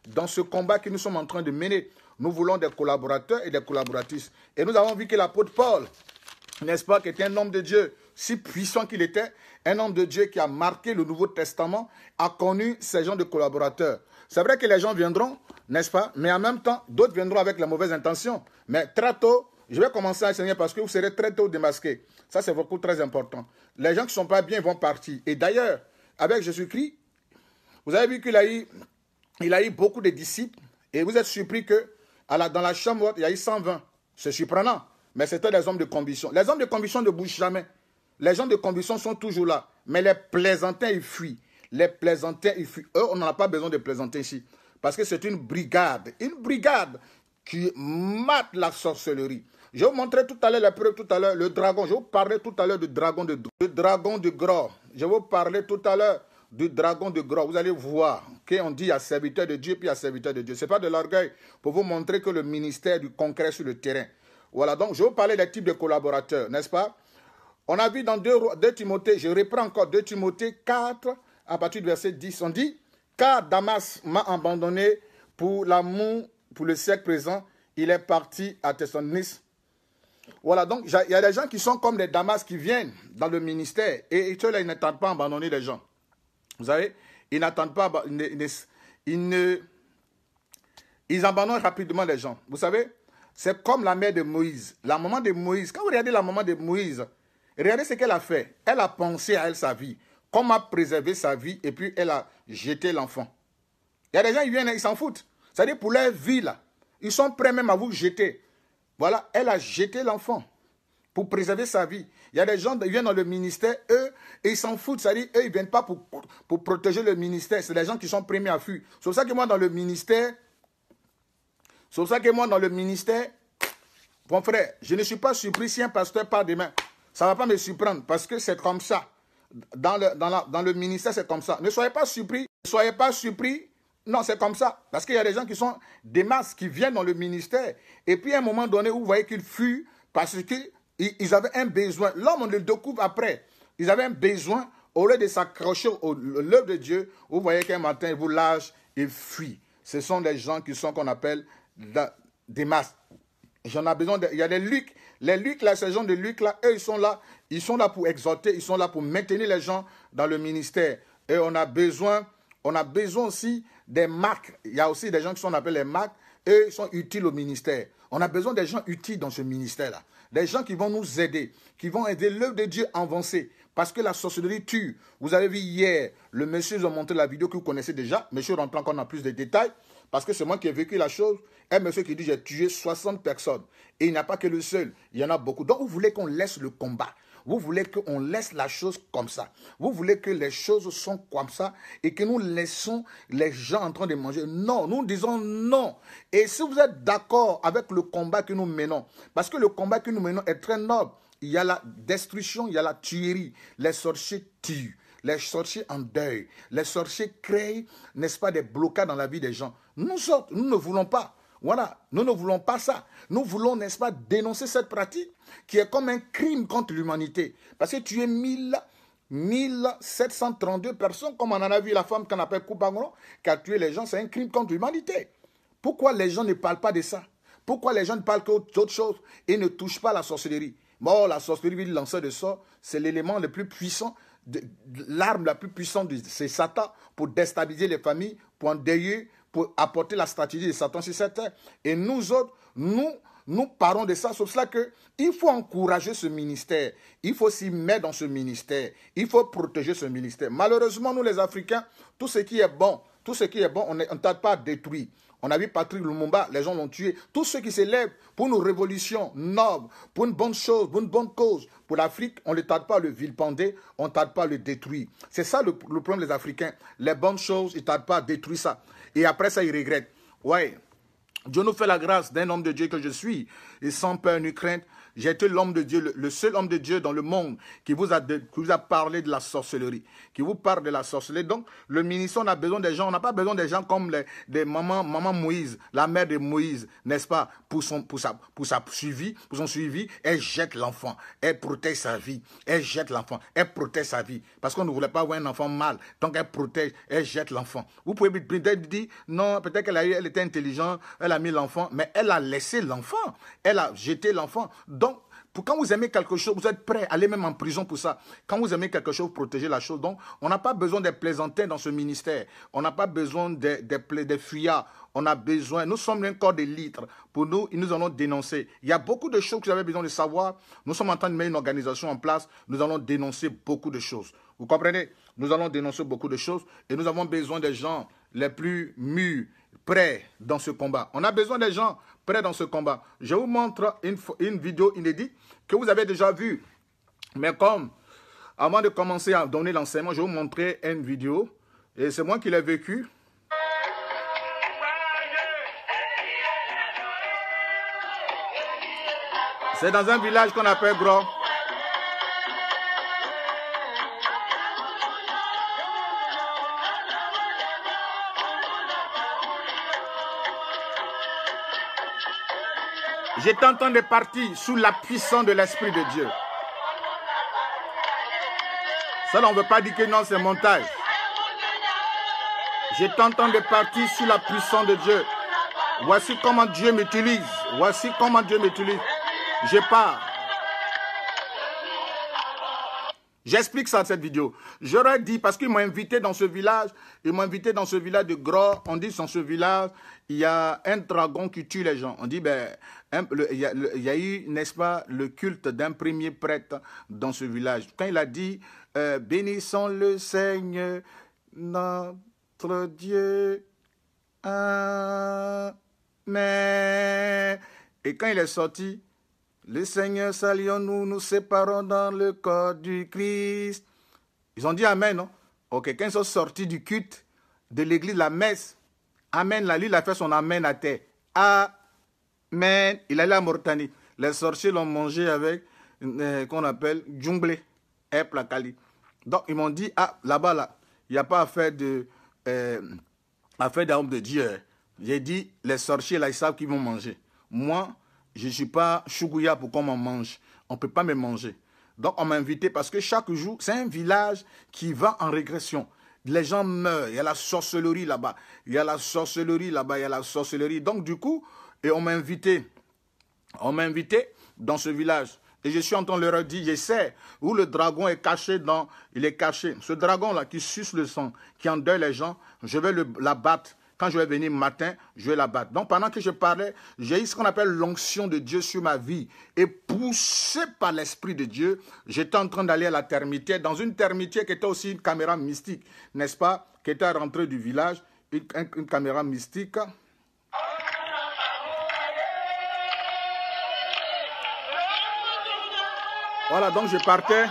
dans ce combat que nous sommes en train de mener. Nous voulons des collaborateurs et des collaboratrices. Et nous avons vu que l'apôtre Paul, n'est-ce pas, qui était un homme de Dieu, si puissant qu'il était, un homme de Dieu qui a marqué le Nouveau Testament, a connu ces gens de collaborateurs. C'est vrai que les gens viendront, n'est-ce pas, mais en même temps, d'autres viendront avec la mauvaise intention. Mais très tôt, je vais commencer à enseigner parce que vous serez très tôt démasqués. Ça, c'est beaucoup très important. Les gens qui ne sont pas bien vont partir. Et d'ailleurs, avec Jésus-Christ, vous avez vu qu'il a eu, il a eu beaucoup de disciples. Et vous êtes surpris que à la, dans la chambre haute, il y a eu cent vingt. C'est surprenant. Mais c'était des hommes de conviction. Les hommes de conviction ne bougent jamais. Les gens de conviction sont toujours là. Mais les plaisantins, ils fuient. Les plaisantins, ils fuient. Eux, on n'en a pas besoin de plaisanter ici. Parce que c'est une brigade. Une brigade qui mate la sorcellerie. Je vous montrais tout à l'heure la preuve, tout à l'heure, le dragon. Je vous parlais tout à l'heure du dragon de, de dragon de gros. Je vous parlais tout à l'heure du dragon de gros. Vous allez voir qu'on dit à serviteur de Dieu puis à serviteur de Dieu. Ce n'est pas de l'orgueil pour vous montrer que le ministère du concret sur le terrain. Voilà, donc je vais vous parler des types de collaborateurs, n'est-ce pas? On a vu dans deux Timothée, je reprends encore deux Timothée quatre, à partir du verset dix, on dit « Car Damas m'a abandonné pour l'amour, pour le siècle présent, il est parti à Thessalonice. » Voilà, donc il y a des gens qui sont comme des Damas qui viennent dans le ministère et ceux-là, ils n'attendent pas à abandonner les gens. Vous savez, ils n'attendent pas, ils ne, ils ne, ils abandonnent rapidement les gens. Vous savez, c'est comme la mère de Moïse. La maman de Moïse, quand vous regardez la maman de Moïse, regardez ce qu'elle a fait. Elle a pensé à elle sa vie, comment préserver sa vie, et puis elle a jeté l'enfant. Il y a des gens qui viennent, ils s'en foutent. C'est-à-dire pour leur vie, là, ils sont prêts même à vous jeter. Voilà, elle a jeté l'enfant pour préserver sa vie. Il y a des gens qui viennent dans le ministère, eux, et ils s'en foutent. C'est-à-dire, eux, ils ne viennent pas pour, pour protéger le ministère. C'est des gens qui sont premiers à fuir. C'est pour ça que moi, dans le ministère, c'est pour ça que moi, dans le ministère, mon frère, je ne suis pas surpris si un pasteur part demain. Ça ne va pas me surprendre parce que c'est comme ça. Dans le, dans la, dans le ministère, c'est comme ça. Ne soyez pas surpris. Ne soyez pas surpris. Non, c'est comme ça. Parce qu'il y a des gens qui sont des masses qui viennent dans le ministère. Et puis, à un moment donné, vous voyez qu'ils fuient parce qu'ils avaient un besoin. L'homme, on le découvre après. Ils avaient un besoin. Au lieu de s'accrocher à l'œuvre de Dieu, vous voyez qu'un matin, ils vous lâchent, ils fuient. Ce sont des gens qui sont qu'on appelle des masses. J'en ai besoin de, il y a des Lucs. Les Lucs, là, ces gens de Lucs, là, eux, ils sont là. Ils sont là pour exhorter. Ils sont là pour maintenir les gens dans le ministère. Et on a besoin, on a besoin aussi des marques. Il y a aussi des gens qui sont appelés les marques. Eux, ils sont utiles au ministère. On a besoin des gens utiles dans ce ministère-là. Des gens qui vont nous aider, qui vont aider l'œuvre de Dieu à avancer. Parce que la sorcellerie tue. Vous avez vu hier, le monsieur nous a montré la vidéo que vous connaissez déjà. Monsieur rentre encore dans plus de détails. Parce que c'est moi qui ai vécu la chose. Un monsieur qui dit, j'ai tué soixante personnes. Et il n'y a pas que le seul. Il y en a beaucoup. Donc, vous voulez qu'on laisse le combat. Vous voulez qu'on laisse la chose comme ça. Vous voulez que les choses sont comme ça et que nous laissons les gens en train de manger. Non, nous disons non. Et si vous êtes d'accord avec le combat que nous menons, parce que le combat que nous menons est très noble. Il y a la destruction, il y a la tuerie. Les sorciers tuent. Les sorciers en deuil. Les sorciers créent, n'est-ce pas, des blocages dans la vie des gens. Nous autres, nous ne voulons pas. Voilà, nous ne voulons pas ça. Nous voulons, n'est-ce pas, dénoncer cette pratique qui est comme un crime contre l'humanité. Parce que tu es mille, mille sept cent trente-deux personnes, comme on en a vu la femme qu'on appelle Koupagnon, qui a tué les gens, c'est un crime contre l'humanité. Pourquoi les gens ne parlent pas de ça? Pourquoi les gens ne parlent qu'autre chose et ne touchent pas la sorcellerie? Bon, la sorcellerie, le lanceur de sort, c'est l'élément le plus puissant, l'arme la plus puissante, c'est Satan, pour déstabiliser les familles, pour endeuiller, pour apporter la stratégie de Satan sur cette terre. Et nous autres, nous, nous parlons de ça. C'est pour cela qu'il faut encourager ce ministère. Il faut s'y mettre dans ce ministère. Il faut protéger ce ministère. Malheureusement, nous les Africains, tout ce qui est bon, tout ce qui est bon, on ne tente pas à détruire. On a vu Patrick Lumumba, les gens l'ont tué. Tous ceux qui s'élèvent pour une révolution noble, pour une bonne chose, pour une bonne cause, pour l'Afrique, on ne tarde pas à le vilipender, on ne tarde pas à le détruire. C'est ça le, le problème des Africains. Les bonnes choses, ils ne tardent pas à détruire ça. Et après ça, ils regrettent. Ouais, Dieu nous fait la grâce d'un homme de Dieu que je suis, et sans peur ni crainte, j'ai été l'homme de Dieu, le, le seul homme de Dieu dans le monde qui vous, a de, qui vous a parlé de la sorcellerie, qui vous parle de la sorcellerie. Donc, le ministère, on a besoin des gens, on n'a pas besoin des gens comme les, des mamans, maman Moïse, la mère de Moïse, n'est-ce pas, pour son, pour, sa, pour, sa suivi, pour son suivi, elle jette l'enfant, elle protège sa vie, elle jette l'enfant, elle protège sa vie, parce qu'on ne voulait pas avoir un enfant mal, donc elle protège, elle jette l'enfant. Vous pouvez peut-être dire, non, peut-être qu'elle elle était intelligente, elle a mis l'enfant, mais elle a laissé l'enfant, elle a jeté l'enfant. Donc, pour quand vous aimez quelque chose, vous êtes prêt à aller même en prison pour ça. Quand vous aimez quelque chose, protégez la chose. Donc, on n'a pas besoin de plaisanter dans ce ministère. On n'a pas besoin de, de, de, de fuyards. On a besoin, nous sommes un corps de litres. Pour nous, ils nous allons dénoncer. Il y a beaucoup de choses que vous avez besoin de savoir. Nous sommes en train de mettre une organisation en place. Nous allons dénoncer beaucoup de choses. Vous comprenez? Nous allons dénoncer beaucoup de choses. Et nous avons besoin des gens les plus mûrs, prêts dans ce combat. On a besoin des gens prêts dans ce combat. Je vous montre une, une vidéo inédite que vous avez déjà vue. Mais comme, avant de commencer à donner l'enseignement, je vais vous montrer une vidéo. Et c'est moi qui l'ai vécu. C'est dans un village qu'on appelle Gros. J'étais en train de partir sous la puissance de l'Esprit de Dieu. Ça, on ne veut pas dire que non, c'est montage. J'étais en train de partir sous la puissance de Dieu. Voici comment Dieu m'utilise. Voici comment Dieu m'utilise. Je pars. J'explique ça dans cette vidéo. J'aurais dit, parce qu'ils m'ont invité dans ce village, ils m'ont invité dans ce village de Gros. On dit dans ce village, il y a un dragon qui tue les gens. On dit, ben, un, le, il, y a, le, il y a eu, n'est-ce pas, le culte d'un premier prêtre dans ce village. Quand il a dit, euh, bénissons le Seigneur, notre Dieu. Amen. Et quand il est sorti, le Seigneur, saluons-nous, nous séparons dans le corps du Christ. Ils ont dit Amen, non? Ok, quand ils sont sortis du culte de l'église, la messe, Amen, là, lui, il a fait son Amen à terre. Amen. Il est allé à Mauritanie. Les sorciers l'ont mangé avec, euh, qu'on appelle, djunglé, et placali. Donc, ils m'ont dit, ah, là-bas, là, il n'y a pas affaire de, euh, affaire d'homme de Dieu. J'ai dit, les sorciers, là, ils savent qu'ils vont manger. Moi, je ne suis pas chougouya pour qu'on m'en mange. On ne peut pas me manger. Donc, on m'a invité parce que chaque jour, c'est un village qui va en régression. Les gens meurent. Il y a la sorcellerie là-bas. Il y a la sorcellerie là-bas. Il y a la sorcellerie. Donc, du coup, et on m'a invité. On m'a invité dans ce village. Et je suis en train de leur dire, je sais où le dragon est caché dans... Il est caché. Ce dragon-là qui suce le sang, qui endeuille les gens, je vais l'abattre. Quand je vais venir matin, je vais la battre. Donc, pendant que je parlais, j'ai eu ce qu'on appelle l'onction de Dieu sur ma vie. Et poussé par l'Esprit de Dieu, j'étais en train d'aller à la termitière, dans une termitière qui était aussi une caméra mystique, n'est-ce pas, qui était à l'entrée du village, une, une, une caméra mystique. Voilà, donc je partais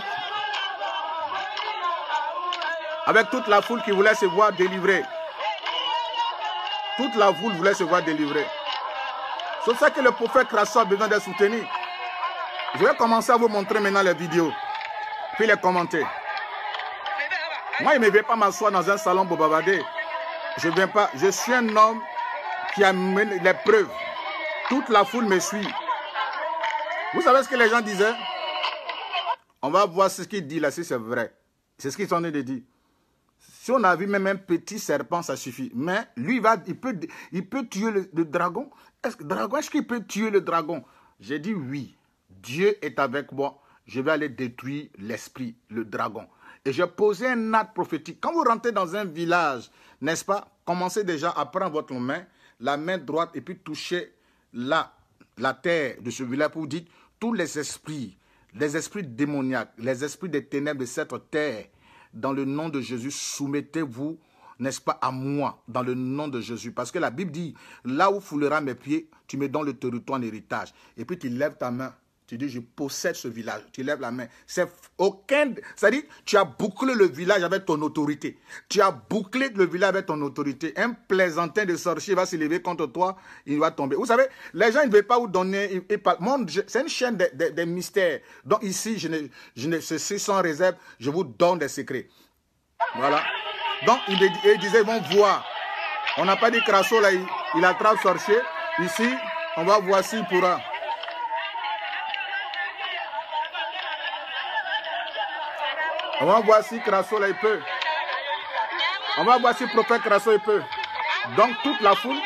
avec toute la foule qui voulait se voir délivrée. Toute la foule voulait se voir délivrer. C'est ça que le prophète Krasso a besoin d'être soutenu. Je vais commencer à vous montrer maintenant les vidéos. Puis les commenter. Moi, il ne me vient pas m'asseoir dans un salon pour bavarder. Je ne viens pas. Je suis un homme qui a mené les preuves. Toute la foule me suit. Vous savez ce que les gens disaient? On va voir ce qu'il dit là, si c'est vrai. C'est ce qu'ils sont en train de dire. Si on a vu même un petit serpent, ça suffit. Mais lui, il, va, il, peut, il peut tuer le, le dragon. Est-ce dragon, est-ce qu'il peut tuer le dragon? J'ai dit oui. Dieu est avec moi. Je vais aller détruire l'esprit, le dragon. Et j'ai posé un acte prophétique. Quand vous rentrez dans un village, n'est-ce pas? Commencez déjà à prendre votre main, la main droite, et puis toucher la, la terre de ce village pour vous dire tous les esprits, les esprits démoniaques, les esprits des ténèbres de cette terre, dans le nom de Jésus, soumettez-vous, n'est-ce pas, à moi, dans le nom de Jésus. Parce que la Bible dit, là où foulera mes pieds, tu me donnes le territoire en héritage. Et puis tu lèves ta main Tu dis, je possède ce village. Tu lèves la main. C'est aucun... C'est-à-dire, tu as bouclé le village avec ton autorité. Tu as bouclé le village avec ton autorité. Un plaisantin de sorcier va se lever contre toi, il va tomber. Vous savez, les gens ne veulent pas vous donner... C'est une chaîne de, de, de mystères. Donc ici, je ne, je ne, ceci sans réserve, je vous donne des secrets. Voilà. Donc, il, il disait, ils vont voir. On n'a pas dit Crasso, là, il, il attrape sorcier. Ici, on va voir s'il pourra... On va voir si Crasso là il peut. On va voir si le prophète Crasso il peut. Donc toute la foule,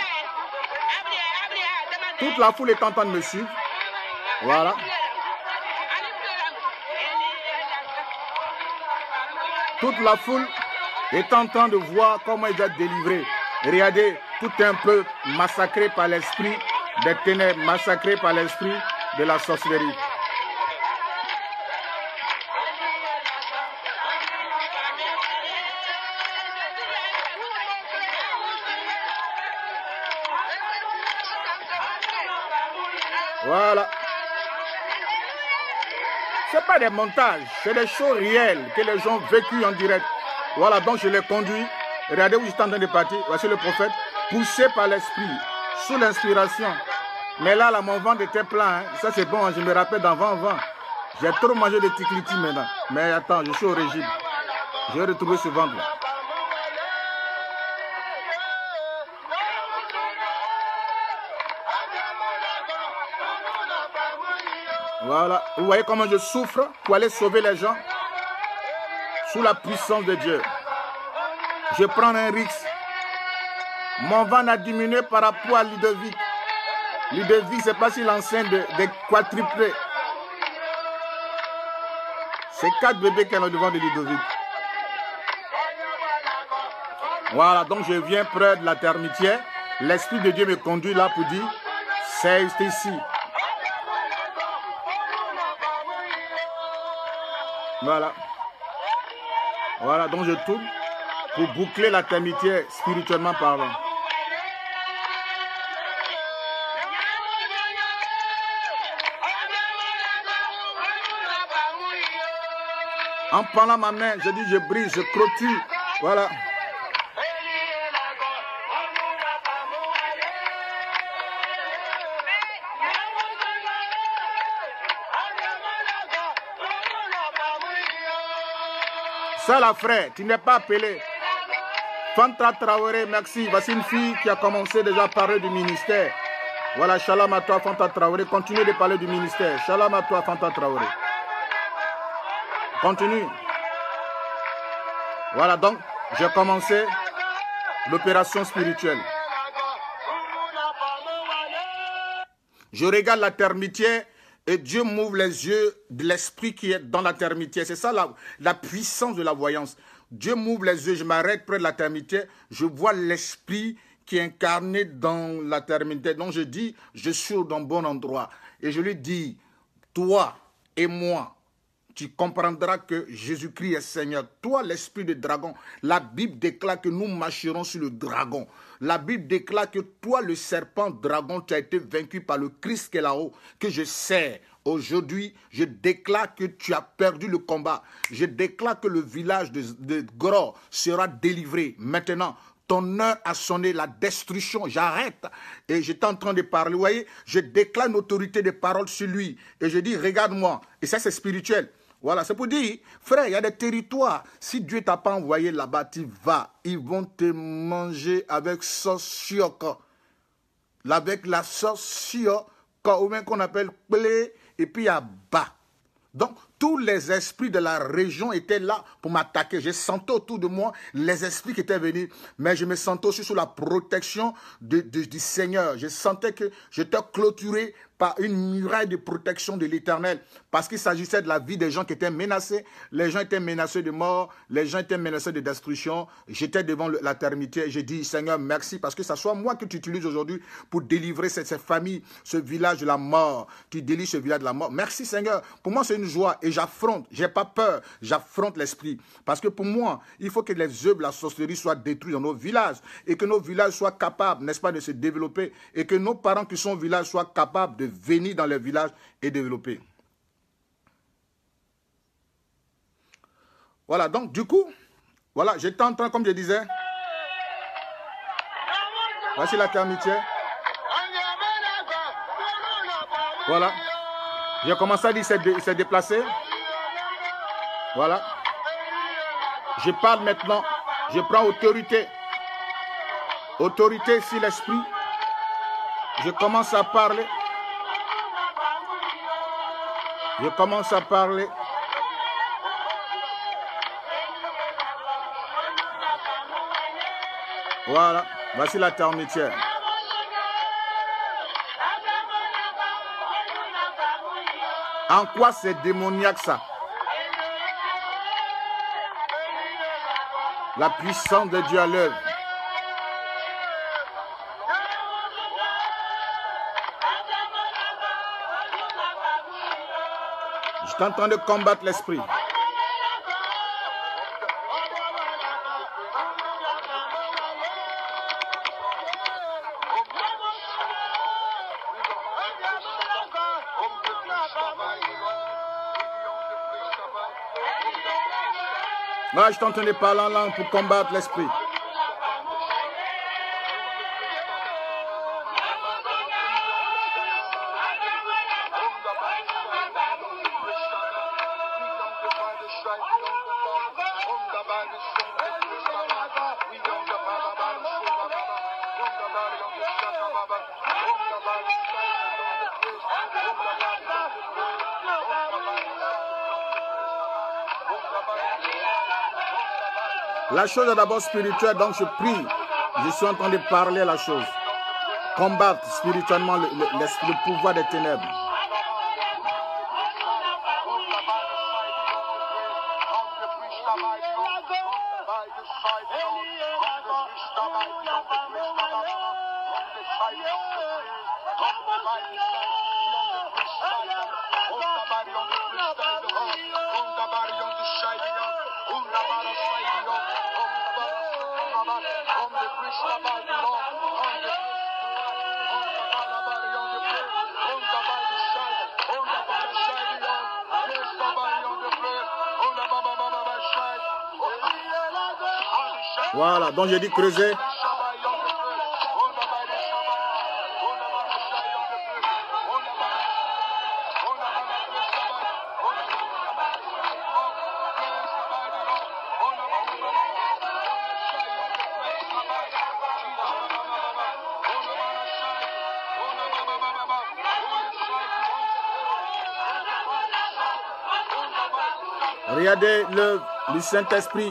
toute la foule est en train de me suivre. Voilà. Toute la foule est en train de voir comment il va délivrer. Regardez, tout un peu massacré par l'esprit des ténèbres, massacré par l'esprit de la sorcellerie. Voilà. Ce n'est pas des montages, c'est des choses réelles que les gens ont vécues en direct. Voilà, donc je les conduis. Regardez où je suis en train de partir. Voici le prophète, poussé par l'esprit, sous l'inspiration. Mais là, là, mon ventre était plein. Hein. Ça, c'est bon, hein. Je me rappelle d'avant, avant. J'ai trop mangé de ticliti maintenant. Mais attends, je suis au régime. Je vais retrouver ce ventre-là. Voilà, vous voyez comment je souffre pour aller sauver les gens sous la puissance de Dieu. Je prends un risque. Mon ventre a diminué par rapport à Ludovic. Ludovic, c'est pas si l'ancien de, de quadruplé. C'est quatre bébés qui sont au devant de Ludovic. Voilà, donc je viens près de la termitière. L'Esprit de Dieu me conduit là pour dire, c'est ici. Voilà. Voilà, donc je tourne pour boucler la termitière spirituellement parlant. En prenant ma main, je dis je brise, je clôture. Voilà. Ça, la frère, tu n'es pas appelé. Fanta Traoré, merci. Voici une fille qui a commencé déjà à parler du ministère. Voilà, shalom à toi, Fanta Traoré. Continue de parler du ministère. Shalom à toi, Fanta Traoré. Continue. Voilà, donc, j'ai commencé l'opération spirituelle. Je regarde la termitière. Et Dieu m'ouvre les yeux de l'esprit qui est dans la termitière. C'est ça la, la puissance de la voyance. Dieu m'ouvre les yeux, je m'arrête près de la termitière. Je vois l'esprit qui est incarné dans la termitière. Donc je dis, je suis au bon endroit. Et je lui dis, toi et moi, tu comprendras que Jésus-Christ est Seigneur. Toi, l'esprit de dragon, la Bible déclare que nous marcherons sur le dragon. La Bible déclare que toi, le serpent dragon, tu as été vaincu par le Christ qui est là-haut, que je sers. Aujourd'hui, je déclare que tu as perdu le combat. Je déclare que le village de, de Gros sera délivré. Maintenant, ton heure a sonné, la destruction, j'arrête. Et j'étais en train de parler, vous voyez, je déclare une autorité de parole sur lui. Et je dis, regarde-moi. Et ça, c'est spirituel. Voilà, c'est pour dire, frère, il y a des territoires. Si Dieu ne t'a pas envoyé là-bas, tu vas. Ils vont te manger avec sauce sioka. Avec la sauce sioka, ou même qu'on appelle blé, et puis il y a bas. Donc, tous les esprits de la région étaient là pour m'attaquer. Je sentais autour de moi les esprits qui étaient venus. Mais je me sentais aussi sous la protection de, de, du Seigneur. Je sentais que j'étais clôturé par une muraille de protection de l'Éternel. Parce qu'il s'agissait de la vie des gens qui étaient menacés. Les gens étaient menacés de mort. Les gens étaient menacés de destruction. J'étais devant le, la termitière. J'ai dit, Seigneur, merci. Parce que ce soit moi que tu utilises aujourd'hui pour délivrer cette, cette famille, ce village de la mort. Tu délivres ce village de la mort. Merci, Seigneur. Pour moi, c'est une joie. Et et j'affronte. Je n'ai pas peur. J'affronte l'esprit. Parce que pour moi, il faut que les œuvres de la sorcellerie soient détruites dans nos villages. Et que nos villages soient capables, n'est-ce pas, de se développer. Et que nos parents qui sont au village soient capables de venir dans les villages et développer. Voilà, donc du coup, voilà, j'étais en train, comme je disais, voici la termitière. Voilà. J'ai commencé à dire qu'il s'est déplacé. Voilà. Je parle maintenant. Je prends autorité. Autorité sur l'esprit. Je commence à parler. Je commence à parler. Voilà. Voici la termitière. En quoi c'est démoniaque ça? La puissance de Dieu à l'œuvre. Je suis en train de combattre l'esprit. Moi, je suis en train de parler en langue pour combattre l'esprit. La chose est d'abord spirituelle, donc je prie. Je suis en train de parler la chose. Combattre spirituellement le, le, le, le pouvoir des ténèbres. Voilà, donc j'ai dit creuser. Regardez le, le Saint-Esprit.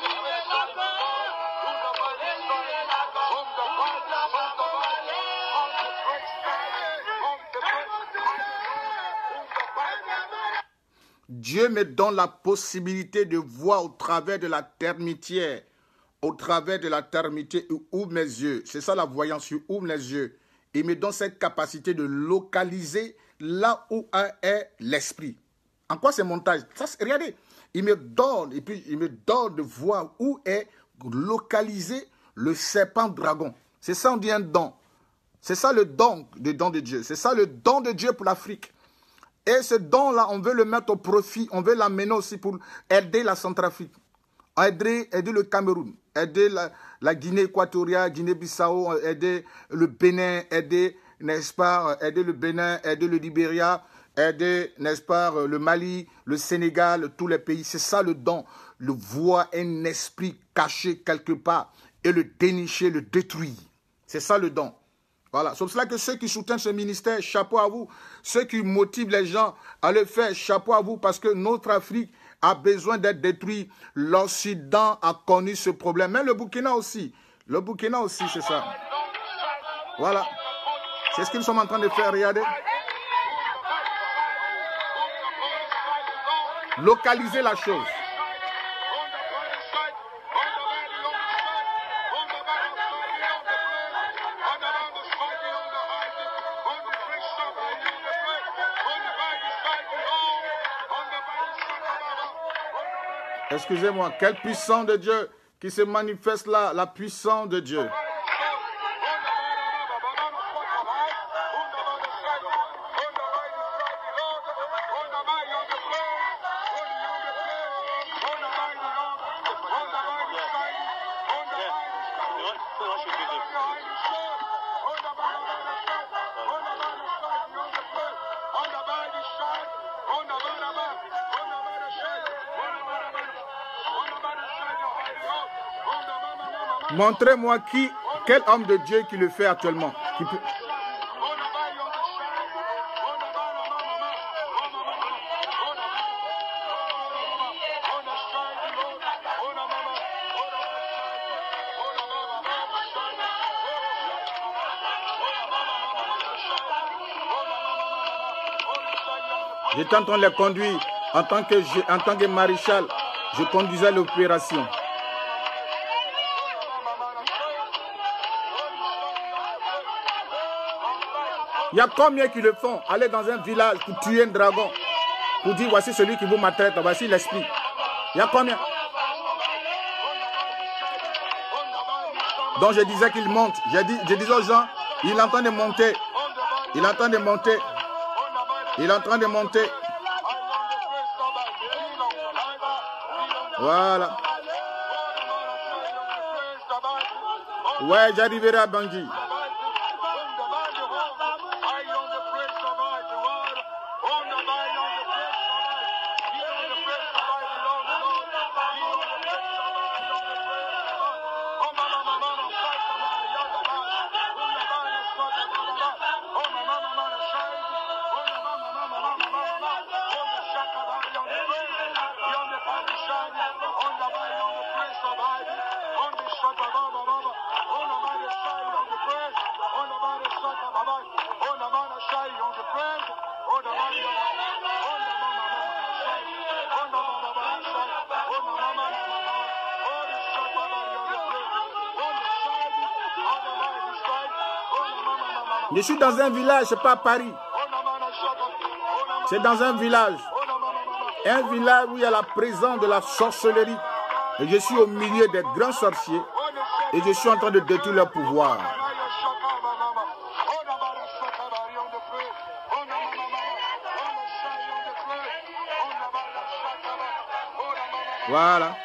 Dieu me donne la possibilité de voir au travers de la termitière. Au travers de la termitière, il ouvre mes yeux. C'est ça la voyance, il ouvre les yeux. Il me donne cette capacité de localiser là où est l'esprit. En quoi c'est montage? Ça, regardez, il me donne, et puis il me donne de voir où est localisé le serpent dragon. C'est ça, on dit un don. C'est ça le don, le don de Dieu. C'est ça le don de Dieu pour l'Afrique. Et ce don-là, on veut le mettre au profit, on veut l'amener aussi pour aider la Centrafrique, aider, aider le Cameroun, aider la, la Guinée équatoriale, Guinée-Bissau, aider le Bénin, aider, n'est-ce pas, aider le Bénin, aider le Libéria, aider, n'est-ce pas, le Mali, le Sénégal, tous les pays. C'est ça le don, le voir un esprit caché quelque part et le dénicher, le détruire. C'est ça le don. Voilà, c'est pour cela que ceux qui soutiennent ce ministère, chapeau à vous. Ceux qui motivent les gens à le faire, chapeau à vous, parce que notre Afrique a besoin d'être détruite. L'Occident a connu ce problème. Même le Burkina aussi. Le Burkina aussi, c'est ça. Voilà. C'est ce qu'ils sont en train de faire, regardez. Localiser la chose. Excusez-moi, quelle puissance de Dieu qui se manifeste là, la puissance de Dieu. Montrez-moi qui, quel homme de Dieu qui le fait actuellement. Qui peut... J'étais en train de les conduire en tant que, je, en tant que maréchal. Je conduisais l'opération. Il y a combien qui le font? Aller dans un village pour tuer un dragon, pour dire voici celui qui vous maltraite, voici l'esprit. Il y a combien? Donc je disais qu'il monte. Je, dis, je disais aux gens, il est en train de monter. Il est en train de monter. Il est en train de monter. Voilà. Ouais, j'arriverai à Bangui. Je suis dans un village, c'est pas à Paris. C'est dans un village. Un village où il y a la présence de la sorcellerie. Et je suis au milieu des grands sorciers. Et je suis en train de détruire leur pouvoir. Voilà.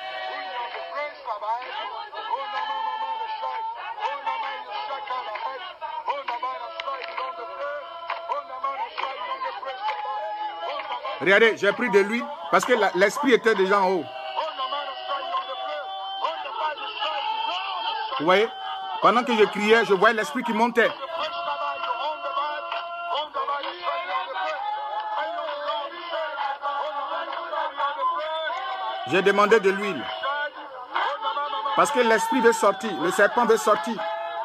Regardez, j'ai pris de l'huile parce que l'esprit était déjà en haut. Vous voyez? Pendant que je criais, je voyais l'esprit qui montait. J'ai demandé de l'huile. Parce que l'esprit veut sortir, le serpent veut sortir.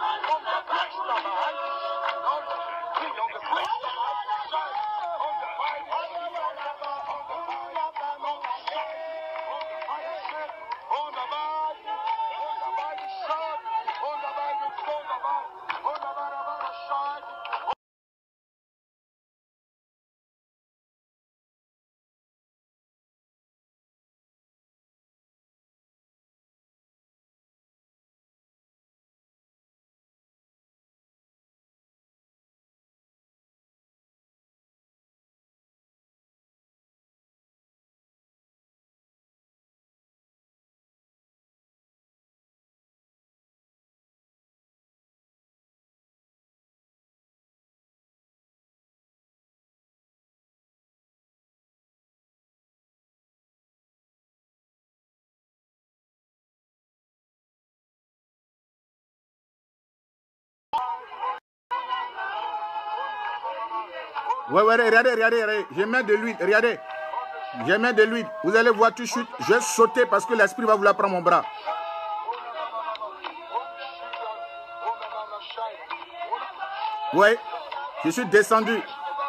Ouais, ouais, regardez, regardez, regardez. Je mets de l'huile, regardez. Je mets de l'huile. Vous allez voir tout de suite. Je vais sauter parce que l'esprit va vouloir prendre mon bras. Ouais, je suis descendu.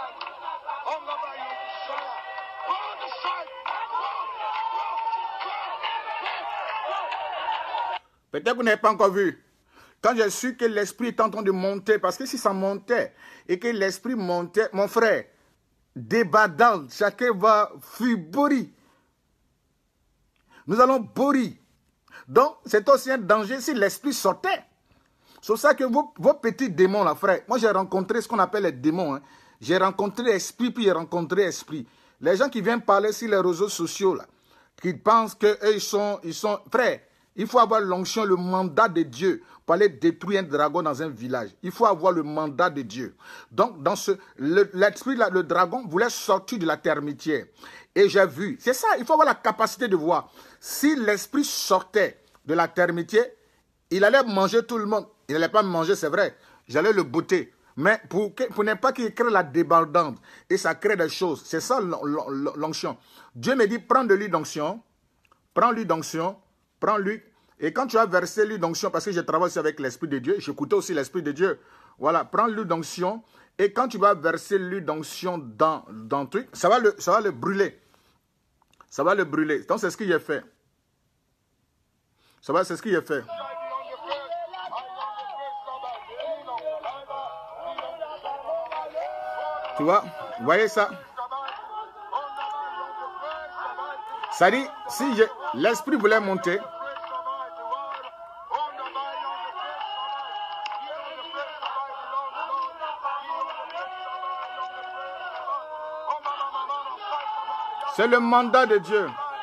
Peut-être que vous n'avez pas encore vu. Quand j'ai su que l'esprit est en train de monter, parce que si ça montait et que l'esprit montait, mon frère, débadal, chacun va fibori. Nous allons bourrir. Donc, c'est aussi un danger si l'esprit sortait. C'est pour ça que vos, vos petits démons, là, frère, moi j'ai rencontré ce qu'on appelle les démons. Hein. J'ai rencontré esprit, puis j'ai rencontré esprit. Les gens qui viennent parler sur les réseaux sociaux, là, qui pensent qu'eux, ils sont, ils sont... Frère, il faut avoir l'onction, le mandat de Dieu pour aller détruire un dragon dans un village. Il faut avoir le mandat de Dieu. Donc, dans ce, l'esprit, le, le dragon voulait sortir de la termitière. Et j'ai vu, c'est ça, il faut avoir la capacité de voir. Si l'esprit sortait de la termitière, il allait manger tout le monde. Il n'allait pas me manger, c'est vrai. J'allais le botter. Mais pour, pour ne pas qu'il crée la débandante. Et ça crée des choses. C'est ça l'onction. Dieu me dit, prends de l'huile d'onction. Prends l'huile d'onction. Prends l'huile. Et quand tu as versé l'huile d'onction, parce que je travaille aussi avec l'Esprit de Dieu, j'écoutais aussi l'Esprit de Dieu. Voilà, prends l'huile d'onction. Et quand tu vas verser l'huile d'onction dans, dans le truc, ça va le, ça va le brûler. Ça va le brûler. Donc c'est ce que j'ai fait. Ça va, c'est ce que j'ai fait. Tu vois, vous voyez ça? Ça dit, si l'esprit voulait monter, c'est le mandat de Dieu.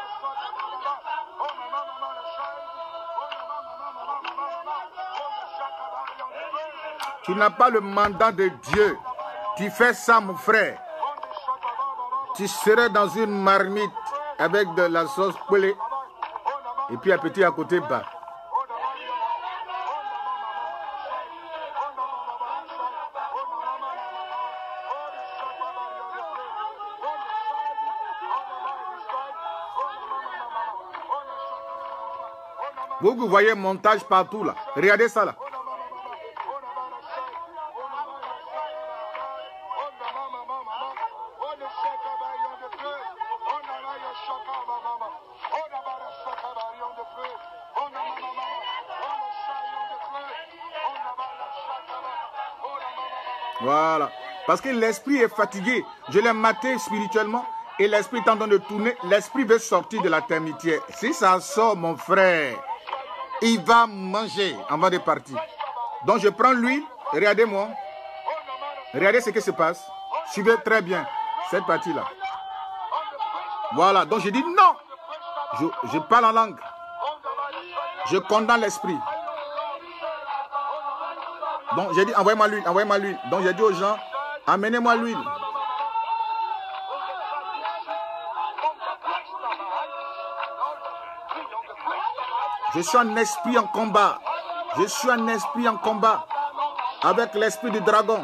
Tu n'as pas le mandat de Dieu. Tu fais ça, mon frère. Tu serais dans une marmite avec de la sauce pelée et puis un petit à côté bas. Vous, vous voyez montage partout là. Regardez ça là. Voilà. Parce que l'esprit est fatigué. Je l'ai maté spirituellement et l'esprit est en train de tourner. L'esprit veut sortir de la termitière. Si ça sort, mon frère, il va manger avant de partir. Donc je prends l'huile. Regardez-moi. Regardez ce qui se passe. Suivez très bien cette partie-là. Voilà. Donc je dis non. Je, je parle en langue. Je condamne l'esprit. Donc j'ai dit envoyez-moi l'huile, envoyez-moi l'huile. Donc j'ai dit aux gens, amenez-moi l'huile. Je suis un esprit en combat. Je suis un esprit en combat avec l'esprit du dragon.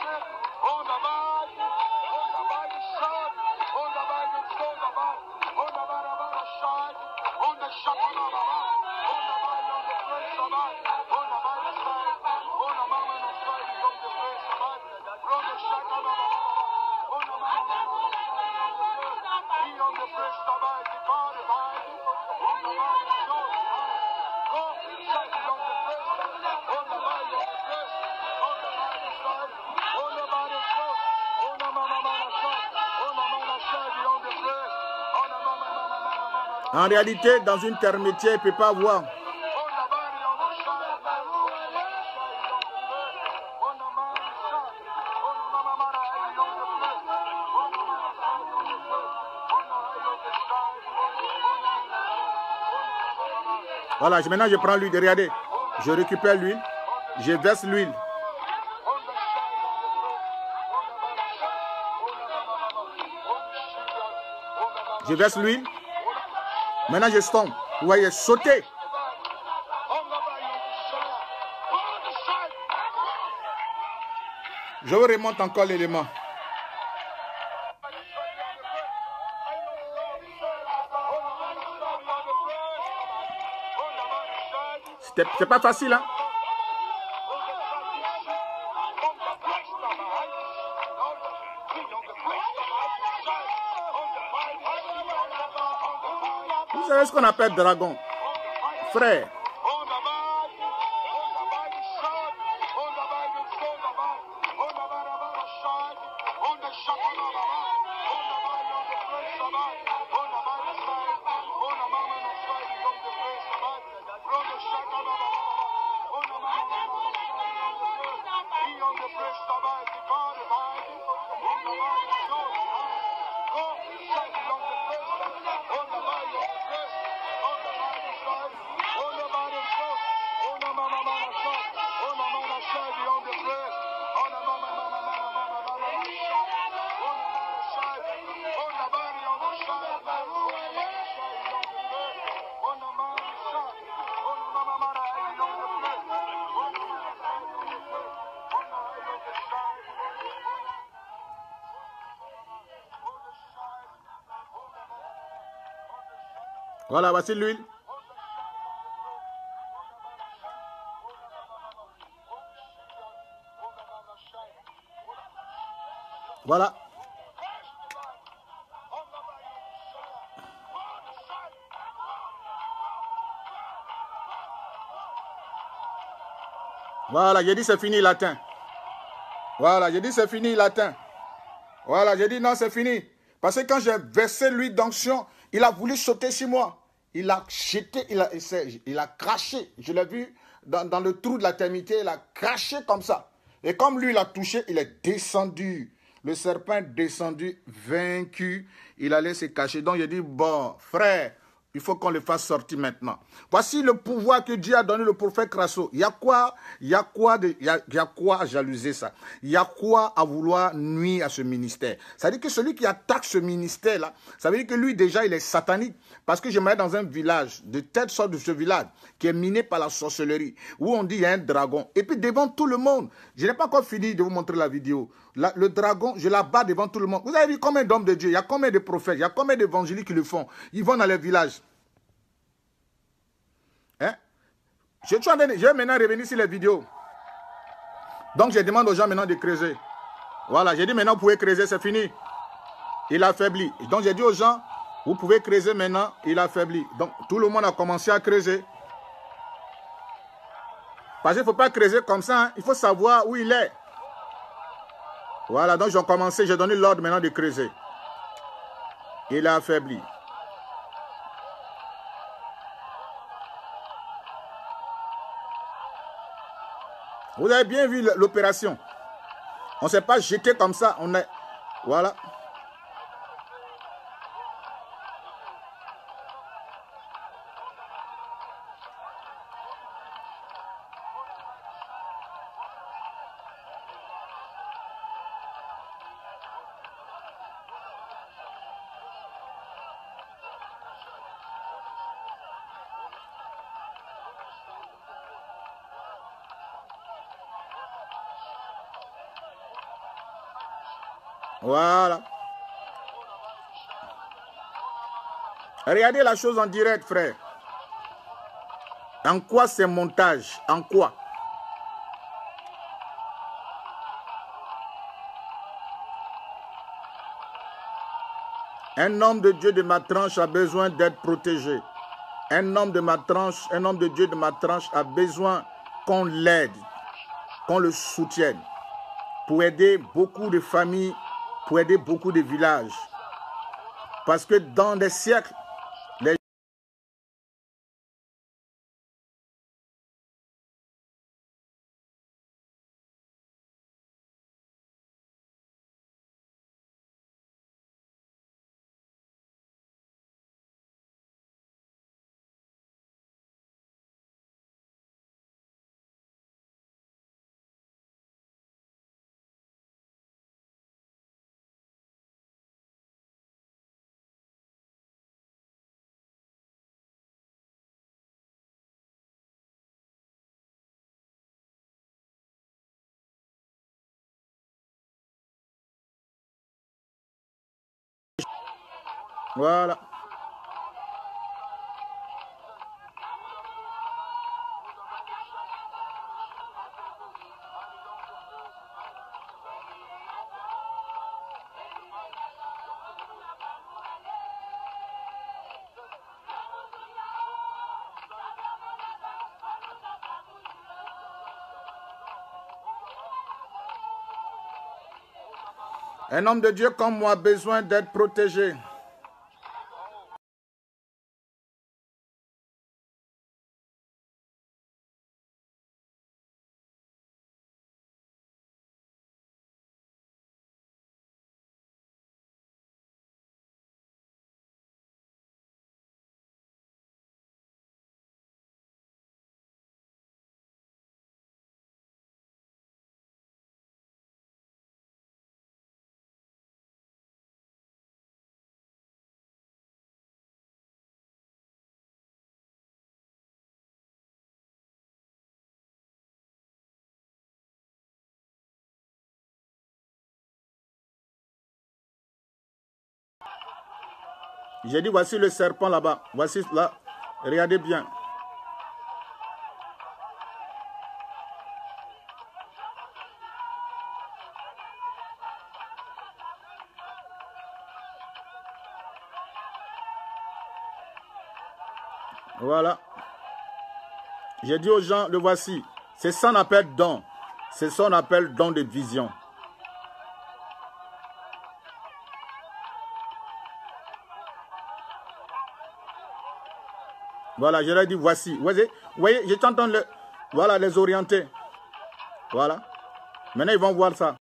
En réalité, dans une termitière, il ne peut pas avoir. Voilà, maintenant je prends l'huile, regardez. Je récupère l'huile, je verse l'huile. Je verse l'huile. Maintenant, je tombe. Vous voyez, sauter. Je vous remonte encore l'élément. C'est pas facile, hein? Vous savez ce qu'on appelle dragon? Frère. Voilà, voici l'huile. Voilà. Voilà, j'ai dit c'est fini latin. Voilà, j'ai dit c'est fini latin. Voilà, j'ai dit non, c'est fini. Parce que quand j'ai versé l'huile d'onction, il a voulu sauter sur moi. Il a jeté, il a, il a craché. Je l'ai vu dans, dans le trou de la termité, il a craché comme ça. Et comme lui, il a touché, il est descendu. Le serpent est descendu, vaincu. Il allait se cacher. Donc, j'ai dit, bon, frère, il faut qu'on le fasse sortir maintenant. Voici le pouvoir que Dieu a donné au prophète Crasso. Il y a quoi, il y a quoi, de, il y a, il y a quoi à jalouser ça? Il y a quoi à vouloir nuire à ce ministère? Ça veut dire que celui qui attaque ce ministère-là, ça veut dire que lui déjà, il est satanique. Parce que j'aimerais dans un village, de telle sorte de ce village, qui est miné par la sorcellerie, où on dit il y a un dragon. Et puis devant tout le monde, je n'ai pas encore fini de vous montrer la vidéo. La, le dragon, je la bats devant tout le monde. Vous avez vu combien d'hommes de Dieu, il y a combien de prophètes, il y a combien d'évangélistes qui le font? Ils vont dans les villages. Hein? Je, suis en train de, je vais maintenant revenir sur les vidéos. Donc je demande aux gens maintenant de creuser. Voilà, j'ai dit maintenant vous pouvez creuser, c'est fini. Il a affaibli. Donc j'ai dit aux gens, vous pouvez creuser maintenant, il a affaibli. Donc tout le monde a commencé à creuser. Parce qu'il ne faut pas creuser comme ça, hein. Il faut savoir où il est. Voilà, donc j'ai commencé, j'ai donné l'ordre maintenant de creuser. Il a affaibli. Vous avez bien vu l'opération. On ne s'est pas jeté comme ça. On est... Voilà. Voilà. Regardez la chose en direct, frère. En quoi c'est montage? En quoi? Un homme de Dieu de ma tranche a besoin d'être protégé. Un homme de ma tranche, un homme de Dieu de ma tranche a besoin qu'on l'aide, qu'on le soutienne. Pour aider beaucoup de familles, pour aider beaucoup de villages. Parce que dans des siècles, les Voilà. Un homme de Dieu comme moi a besoin d'être protégé. J'ai dit, voici le serpent là-bas. Voici là. Regardez bien. Voilà. J'ai dit aux gens, le voici. C'est ça qu'on appelle don. C'est ça qu'on appelle don de vision. Voilà, je leur ai dit, voici. Vous voyez, vous voyez je t'entends le, voilà, les orienter. Voilà. Maintenant, ils vont voir ça.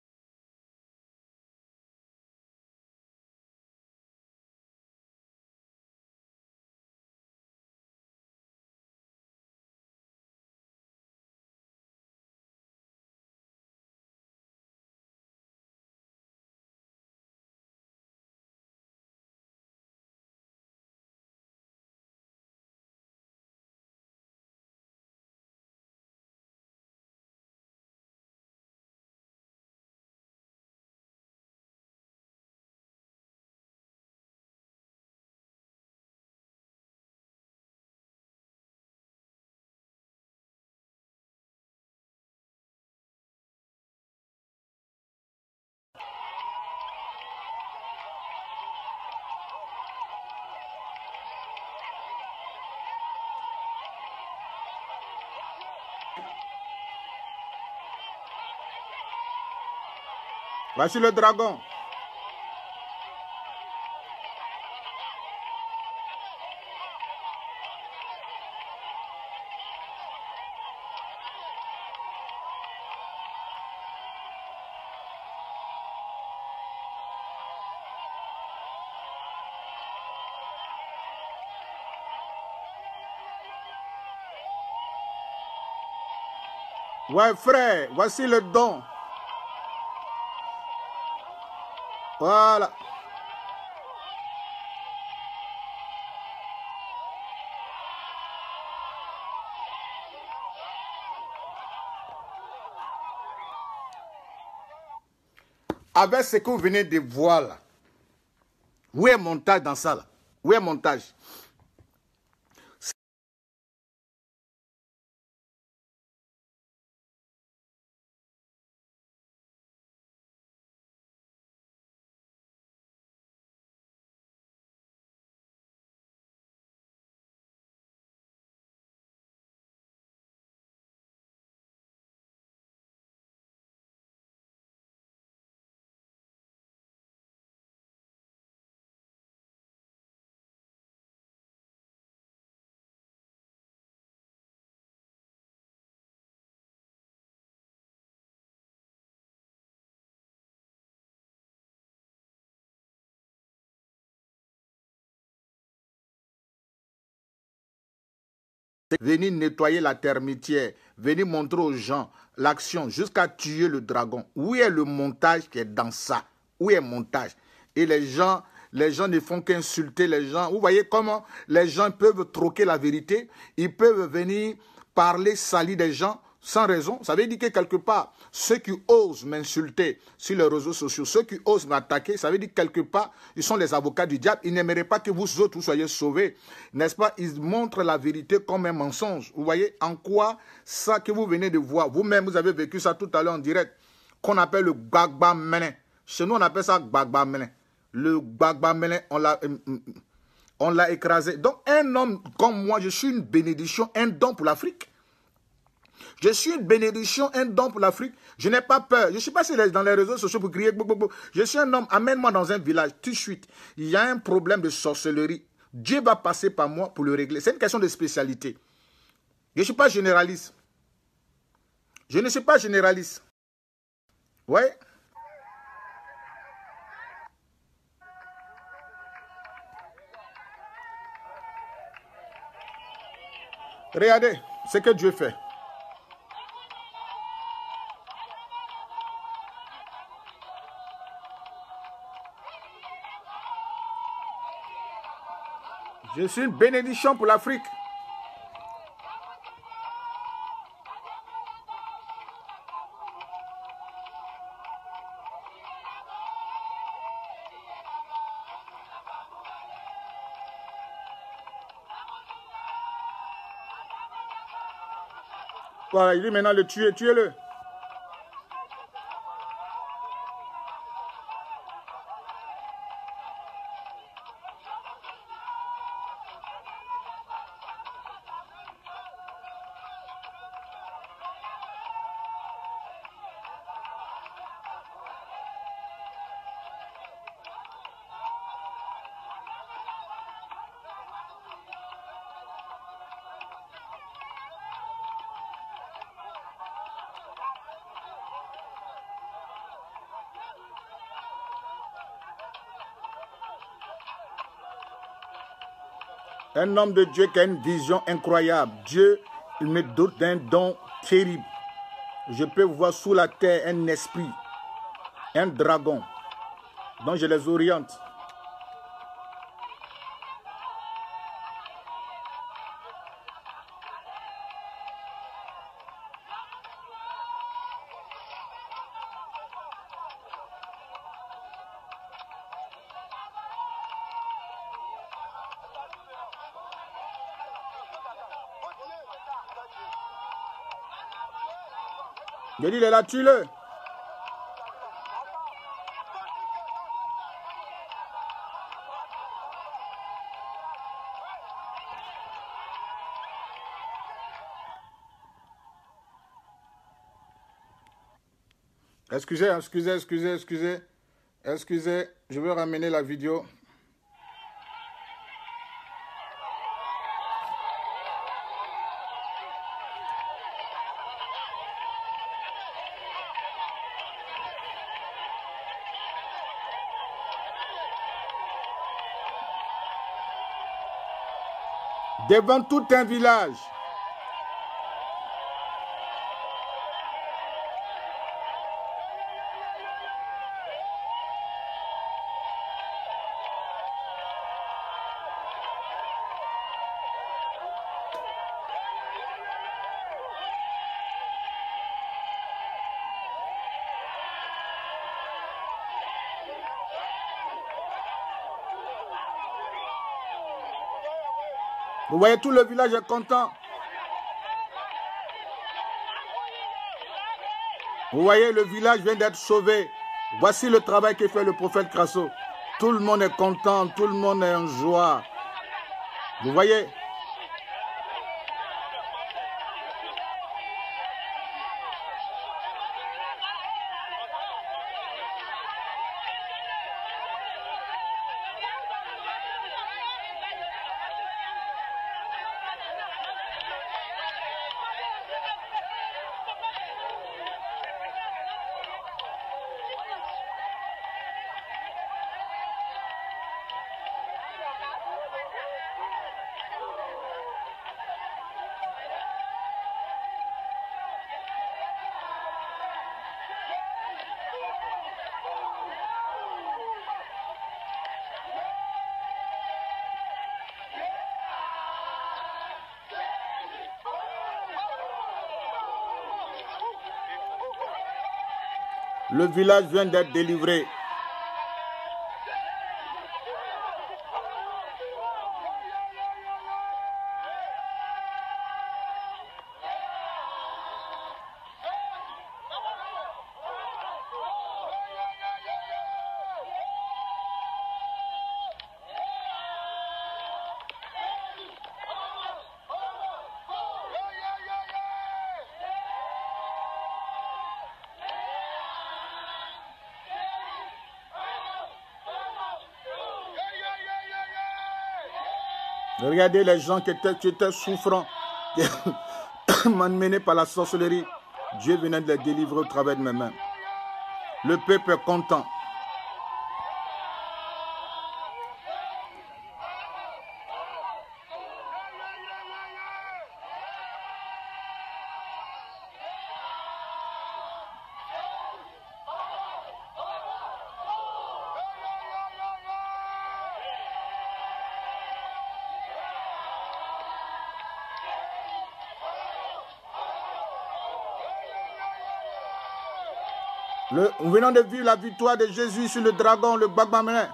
Voici le dragon. Ouais, frère, voici le don. Voilà. Avec ce que vous venez de voir là, où est le montage dans ça là? Où est le montage? Venir nettoyer la termitière, venir montrer aux gens l'action jusqu'à tuer le dragon. Où est le montage qui est dans ça? Où est le montage? Et les gens, les gens ne font qu'insulter les gens. Vous voyez comment les gens peuvent troquer la vérité? Ils peuvent venir parler, salir des gens sans raison. Ça veut dire que quelque part, ceux qui osent m'insulter sur les réseaux sociaux, ceux qui osent m'attaquer, ça veut dire que quelque part, ils sont les avocats du diable. Ils n'aimeraient pas que vous autres, vous soyez sauvés. N'est-ce pas? Ils montrent la vérité comme un mensonge. Vous voyez en quoi ça que vous venez de voir, vous-même, vous avez vécu ça tout à l'heure en direct, qu'on appelle le gbagba menen. Chez nous, on appelle ça gbagba menen. Le gbagba menen, on l'a... on l'a écrasé. Donc, un homme comme moi, je suis une bénédiction, un don pour l'Afrique. Je suis une bénédiction, un don pour l'Afrique. Je n'ai pas peur. Je ne suis pas dans les réseaux sociaux pour crier. Je suis un homme, amène-moi dans un village, tout de suite. Il y a un problème de sorcellerie. Dieu va passer par moi pour le régler. C'est une question de spécialité. Je ne suis pas généraliste. Je ne suis pas généraliste. Oui. Regardez ce que Dieu fait. Je suis une bénédiction pour l'Afrique. Voilà, il dit maintenant le tuer, tuez-le. Un homme de Dieu qui a une vision incroyable. Dieu, il me dote d'un don terrible. Je peux voir sous la terre un esprit, un dragon, dont je les oriente. Je dis, il est là, tue-le. Excusez, excusez, excusez, excusez. Excusez, je veux ramener la vidéo. Devant tout un village. Vous voyez, tout le village est content. Vous voyez, le village vient d'être sauvé. Voici le travail que fait le prophète Crasso. Tout le monde est content, tout le monde est en joie. Vous voyez? Le village vient d'être délivré. Regardez les gens qui étaient, qui étaient souffrants, malmenés par la sorcellerie. Dieu venait de les délivrer au travers de mes mains. Le peuple est content. Le, nous venons de vivre la victoire de Jésus sur le dragon, le Bagbamené.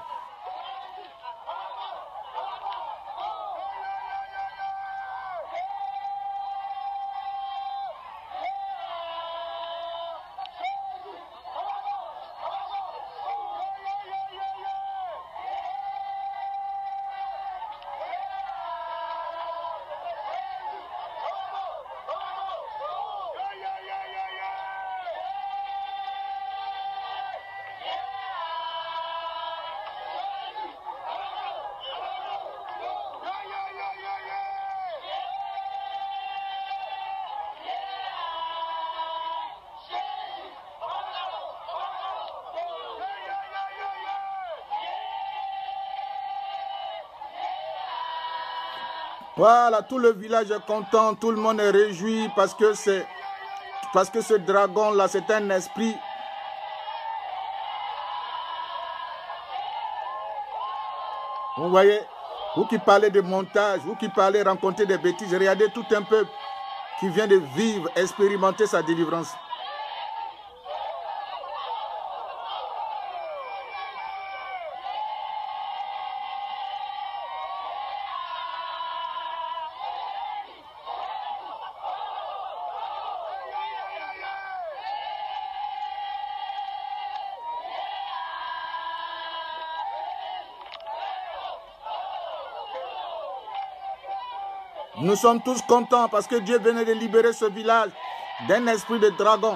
Voilà, tout le village est content, tout le monde est réjoui parce que c'est parce que ce dragon-là, c'est un esprit. Vous voyez, vous qui parlez de montage, vous qui parlez raconter des bêtises, regardez tout un peuple qui vient de vivre, expérimenter sa délivrance. Nous sommes tous contents parce que Dieu venait de libérer ce village d'un esprit de dragon.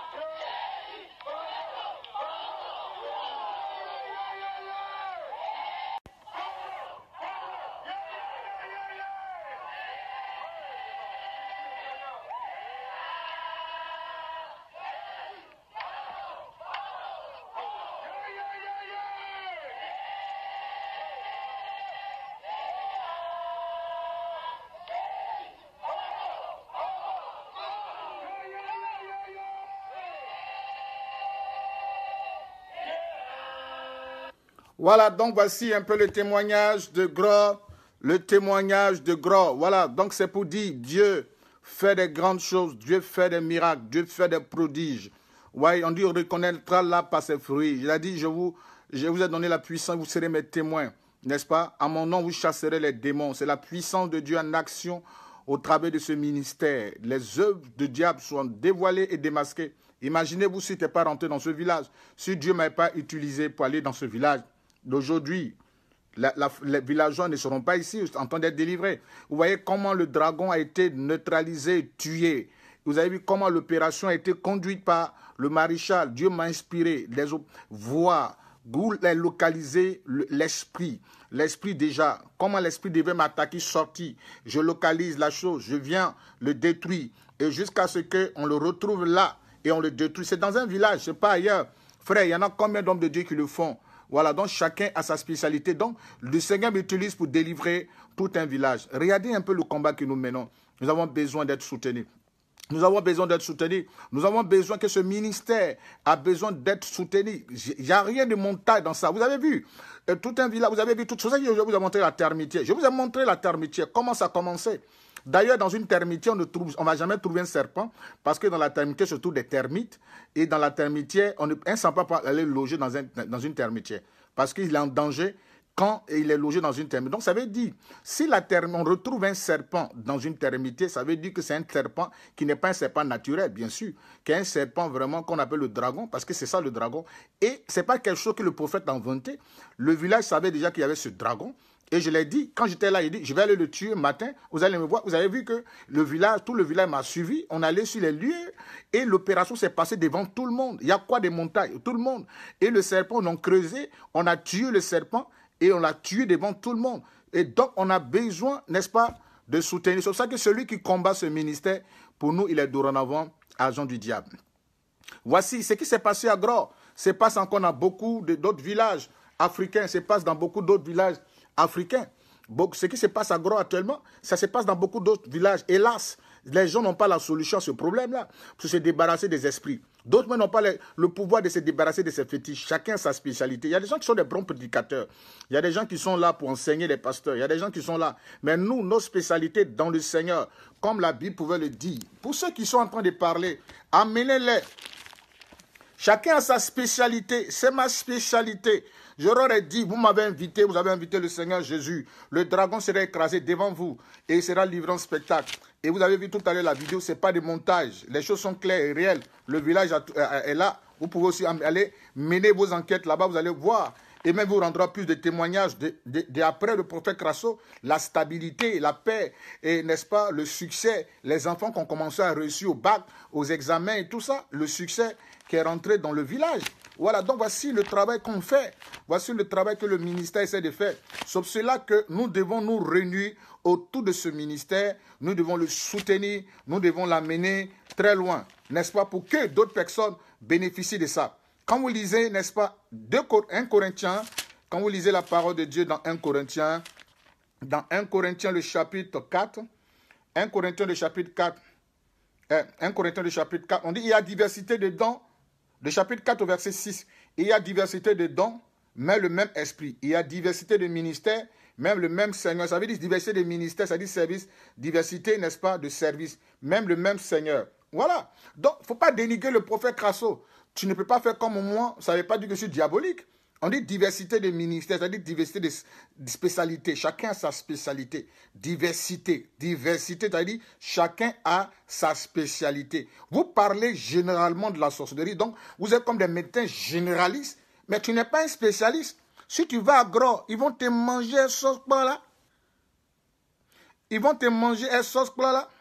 Voilà, donc voici un peu le témoignage de Gros, le témoignage de Gros. Voilà, donc c'est pour dire, Dieu fait des grandes choses, Dieu fait des miracles, Dieu fait des prodiges. Ouais, on dit, on reconnaîtra là par ses fruits. Il a dit, je vous, je vous ai donné la puissance, vous serez mes témoins, n'est-ce pas? À mon nom, vous chasserez les démons. C'est la puissance de Dieu en action au travers de ce ministère. Les œuvres du diable sont dévoilées et démasquées. Imaginez-vous si tu n'es pas rentré dans ce village, si Dieu ne m'avait pas utilisé pour aller dans ce village. D'aujourd'hui, les villageois ne seront pas ici en train d'être délivrés. Vous voyez comment le dragon a été neutralisé, tué. Vous avez vu comment l'opération a été conduite par le maréchal. Dieu m'a inspiré, les voix, vous les localiser l'esprit. L'esprit déjà, comment l'esprit devait m'attaquer, sortir. Je localise la chose, je viens le détruire. Et jusqu'à ce qu'on le retrouve là et on le détruit. C'est dans un village, ce n'est pas ailleurs. Frère, il y en a combien d'hommes de Dieu qui le font? Voilà, donc chacun a sa spécialité. Donc, le Seigneur m'utilise pour délivrer tout un village. Regardez un peu le combat que nous menons. Nous avons besoin d'être soutenus. Nous avons besoin d'être soutenus. Nous avons besoin que ce ministère a besoin d'être soutenu. Il n'y a rien de montage dans ça. Vous avez vu euh, tout un village, vous avez vu tout ça. Je vous ai montré la termitière. Je vous ai montré la termitière. Comment ça a commencé? D'ailleurs, dans une termitière, on ne trouve, on va jamais trouver un serpent parce que dans la termitière, se trouvent des termites. Et dans la termitière, on ne, un serpent peut pas aller loger dans, un, dans une termitière parce qu'il est en danger quand il est logé dans une termitière. Donc, ça veut dire, si la term, on retrouve un serpent dans une termitière, ça veut dire que c'est un serpent qui n'est pas un serpent naturel, bien sûr, qui est un serpent vraiment qu'on appelle le dragon, parce que c'est ça le dragon. Et ce n'est pas quelque chose que le prophète a inventé. Le village savait déjà qu'il y avait ce dragon. Et je l'ai dit, quand j'étais là, il dit, je vais aller le tuer matin, vous allez me voir. Vous avez vu que le village, tout le village m'a suivi. On allait sur les lieux et l'opération s'est passée devant tout le monde. Il y a quoi des montagnes? Tout le monde. Et le serpent, on a creusé, on a tué le serpent et on l'a tué devant tout le monde. Et donc, on a besoin, n'est-ce pas, de soutenir. C'est pour ça que celui qui combat ce ministère, pour nous, il est dorénavant agent du diable. Voici ce qui s'est passé à Gros. Ça se passe encore dans beaucoup d'autres villages africains. Ça se passe dans beaucoup d'autres villages africains. Ce qui se passe à Gros actuellement, ça se passe dans beaucoup d'autres villages. Hélas, les gens n'ont pas la solution à ce problème-là, pour se débarrasser des esprits. D'autres n'ont pas le, le pouvoir de se débarrasser de ces fétiches. Chacun a sa spécialité. Il y a des gens qui sont des bons prédicateurs. Il y a des gens qui sont là pour enseigner les pasteurs. Il y a des gens qui sont là. Mais nous, nos spécialités dans le Seigneur, comme la Bible pouvait le dire, pour ceux qui sont en train de parler, amenez-les. Chacun a sa spécialité. C'est ma spécialité. Je leur ai dit, vous m'avez invité, vous avez invité le Seigneur Jésus. Le dragon sera écrasé devant vous et il sera livré en spectacle. Et vous avez vu tout à l'heure la vidéo, ce n'est pas des montages. Les choses sont claires et réelles. Le village est là. Vous pouvez aussi aller mener vos enquêtes là-bas, vous allez voir. Et même vous rendra plus de témoignages de, de, de après le prophète Crasso, la stabilité, la paix, et n'est-ce pas, le succès, les enfants qui ont commencé à réussir au bac, aux examens et tout ça, le succès qui est rentré dans le village. Voilà, donc voici le travail qu'on fait. Voici le travail que le ministère essaie de faire. Sauf cela que nous devons nous réunir autour de ce ministère. Nous devons le soutenir. Nous devons l'amener très loin. N'est-ce pas? Pour que d'autres personnes bénéficient de ça. Quand vous lisez, n'est-ce pas, un Corinthiens, quand vous lisez la parole de Dieu dans un Corinthiens, dans un Corinthiens le chapitre quatre, un Corinthiens le chapitre quatre, euh, un Corinthiens le chapitre quatre, on dit il y a diversité de dons, le chapitre quatre au verset six, il y a diversité de dons, mais le même esprit. Il y a diversité de ministères, même le même Seigneur. Ça veut dire diversité de ministères, ça veut dire service, diversité, n'est-ce pas, de service, même le même Seigneur. Voilà. Donc, il ne faut pas dénigrer le prophète Crasso. Tu ne peux pas faire comme moi, ça ne veut pas dire que je suis diabolique. On dit diversité de ministères, c'est-à-dire diversité de, de spécialités. Chacun a sa spécialité. Diversité, diversité, c'est-à-dire chacun a sa spécialité. Vous parlez généralement de la sorcellerie, donc vous êtes comme des médecins généralistes, mais tu n'es pas un spécialiste. Si tu vas à Gros, ils vont te manger un sauce plat là. Ils vont te manger un sauce plat là.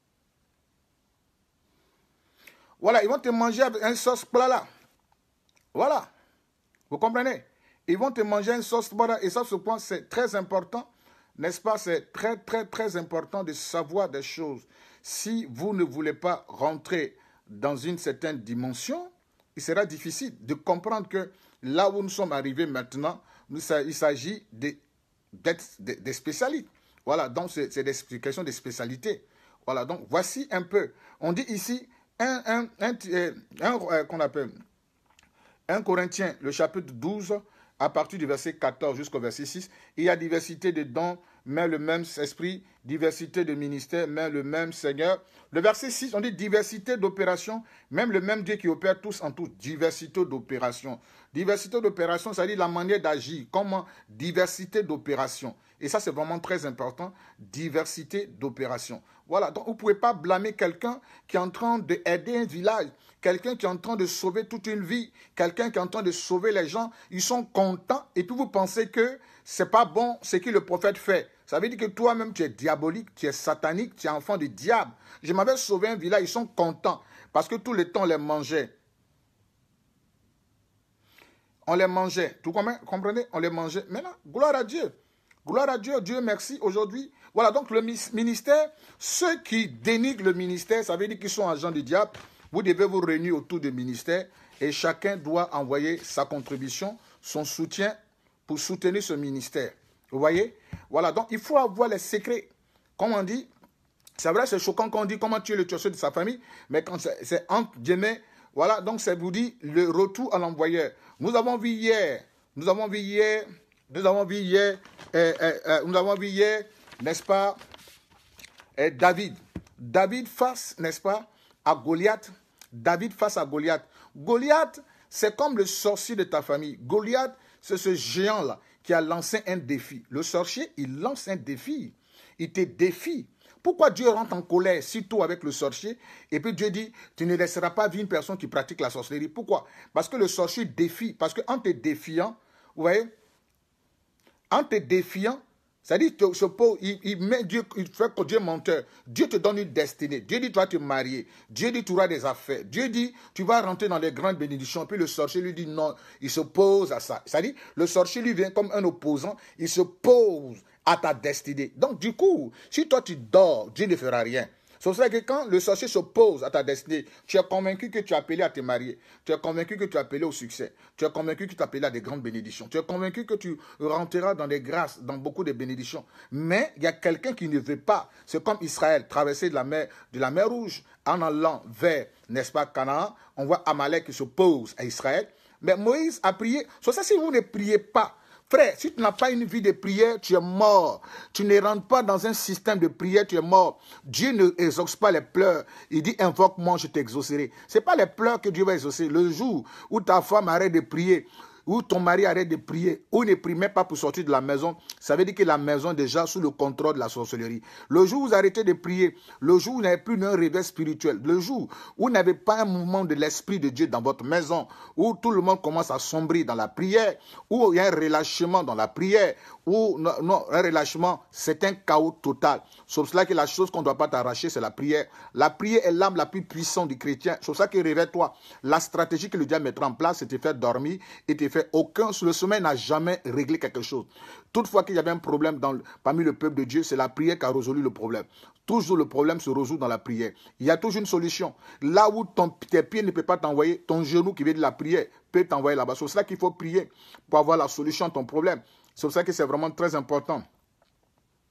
Voilà, ils vont te manger un sauce plat là. Voilà. Vous comprenez? Ils vont te manger une sauce plat et ça, ce point, c'est très important. N'est-ce pas? C'est très, très, très important de savoir des choses. Si vous ne voulez pas rentrer dans une certaine dimension, il sera difficile de comprendre que là où nous sommes arrivés maintenant, nous, ça, il s'agit d'être des, des spécialistes. Voilà, donc c'est des questions de spécialité. Voilà, donc voici un peu. On dit ici, un, un, un, un, un euh, qu'on appelle un Corinthiens, le chapitre douze, à partir du verset quatorze jusqu'au verset six, il y a diversité de dons, mais le même esprit, diversité de ministères, mais le même Seigneur. Le verset six, on dit diversité d'opérations, même le même Dieu qui opère tous en tous. Diversité d'opérations. Diversité d'opérations, c'est-à-dire la manière d'agir. Comment? Diversité d'opérations. Et ça, c'est vraiment très important. Diversité d'opérations. Voilà, donc vous ne pouvez pas blâmer quelqu'un qui est en train d'aider un village, quelqu'un qui est en train de sauver toute une vie, quelqu'un qui est en train de sauver les gens. Ils sont contents et puis vous pensez que ce n'est pas bon ce que le prophète fait. Ça veut dire que toi-même, tu es diabolique, tu es satanique, tu es enfant du diable. Je m'avais sauvé un village, ils sont contents parce que tout le temps, on les mangeait. On les mangeait. Vous comprenez? On les mangeait. Maintenant, gloire à Dieu. Gloire à Dieu. Dieu merci aujourd'hui. Voilà, donc le ministère, ceux qui dénigrent le ministère, ça veut dire qu'ils sont agents du diable. Vous devez vous réunir autour du ministère et chacun doit envoyer sa contribution, son soutien pour soutenir ce ministère. Vous voyez? Voilà, donc il faut avoir les secrets. Comme on dit, c'est vrai, c'est choquant quand on dit comment tuer le tueur de sa famille, mais quand c'est entre guillemets, voilà, donc ça vous dit le retour à l'envoyeur. Nous avons vu hier, nous avons vu hier, nous avons vu hier, euh, euh, euh, nous avons vu hier, n'est-ce pas, euh, David. David face, n'est-ce pas, à Goliath. David face à Goliath. Goliath, c'est comme le sorcier de ta famille. Goliath, c'est ce géant-là qui a lancé un défi. Le sorcier, il lance un défi. Il te défie. Pourquoi Dieu rentre en colère si tôt avec le sorcier et puis Dieu dit, tu ne laisseras pas vivre une personne qui pratique la sorcellerie. Pourquoi? Parce que le sorcier défie. Parce qu'en te défiant, vous voyez, en te défiant, c'est-à-dire il, il met Dieu, il fait que Dieu est menteur. Dieu te donne une destinée. Dieu dit, tu vas te marier. Dieu dit, tu auras des affaires. Dieu dit, tu vas rentrer dans les grandes bénédictions. Puis le sorcier lui dit, non, il s'oppose à ça. C'est-à-dire, le sorcier lui vient comme un opposant. Il s'oppose à ta destinée. Donc, du coup, si toi tu dors, Dieu ne fera rien. C'est pour ça que quand le sorcier s'oppose à ta destinée, tu es convaincu que tu es appelé à te marier. Tu es convaincu que tu es appelé au succès. Tu es convaincu que tu es appelé à des grandes bénédictions. Tu es convaincu que tu rentreras dans des grâces, dans beaucoup de bénédictions. Mais il y a quelqu'un qui ne veut pas. C'est comme Israël, traverser de la mer, de la mer Rouge, en allant vers, n'est-ce pas, Canaan. On voit Amalek qui s'oppose à Israël. Mais Moïse a prié. C'est pour ça que si vous ne priez pas, frère, si tu n'as pas une vie de prière, tu es mort. Tu ne rentres pas dans un système de prière, tu es mort. Dieu ne exauce pas les pleurs. Il dit, invoque-moi, je t'exaucerai. Ce n'est pas les pleurs que Dieu va exaucer. Le jour où ta femme arrête de prier, où ton mari arrête de prier, ou ne prie même pas pour sortir de la maison, ça veut dire que la maison est déjà sous le contrôle de la sorcellerie. Le jour où vous arrêtez de prier, le jour où vous n'avez plus d'un réveil spirituel, le jour où vous n'avez pas un mouvement de l'Esprit de Dieu dans votre maison, où tout le monde commence à sombrer dans la prière, où il y a un relâchement dans la prière, où non, non, un relâchement, c'est un chaos total. C'est pour cela que la chose qu'on ne doit pas t'arracher, c'est la prière. La prière est l'âme la plus puissante du chrétien. C'est pour ça que réveille-toi. La stratégie que le diable mettra en place, c'est de te faire dormir et te faire aucun. Le sommeil n'a jamais réglé quelque chose. Toutefois qu'il y avait un problème dans, parmi le peuple de Dieu, c'est la prière qui a résolu le problème. Toujours le problème se résout dans la prière. Il y a toujours une solution. Là où ton, tes pieds ne peuvent pas t'envoyer, ton genou qui vient de la prière peut t'envoyer là-bas. C'est pour cela qu'il faut prier pour avoir la solution à ton problème. C'est pour ça que c'est vraiment très important.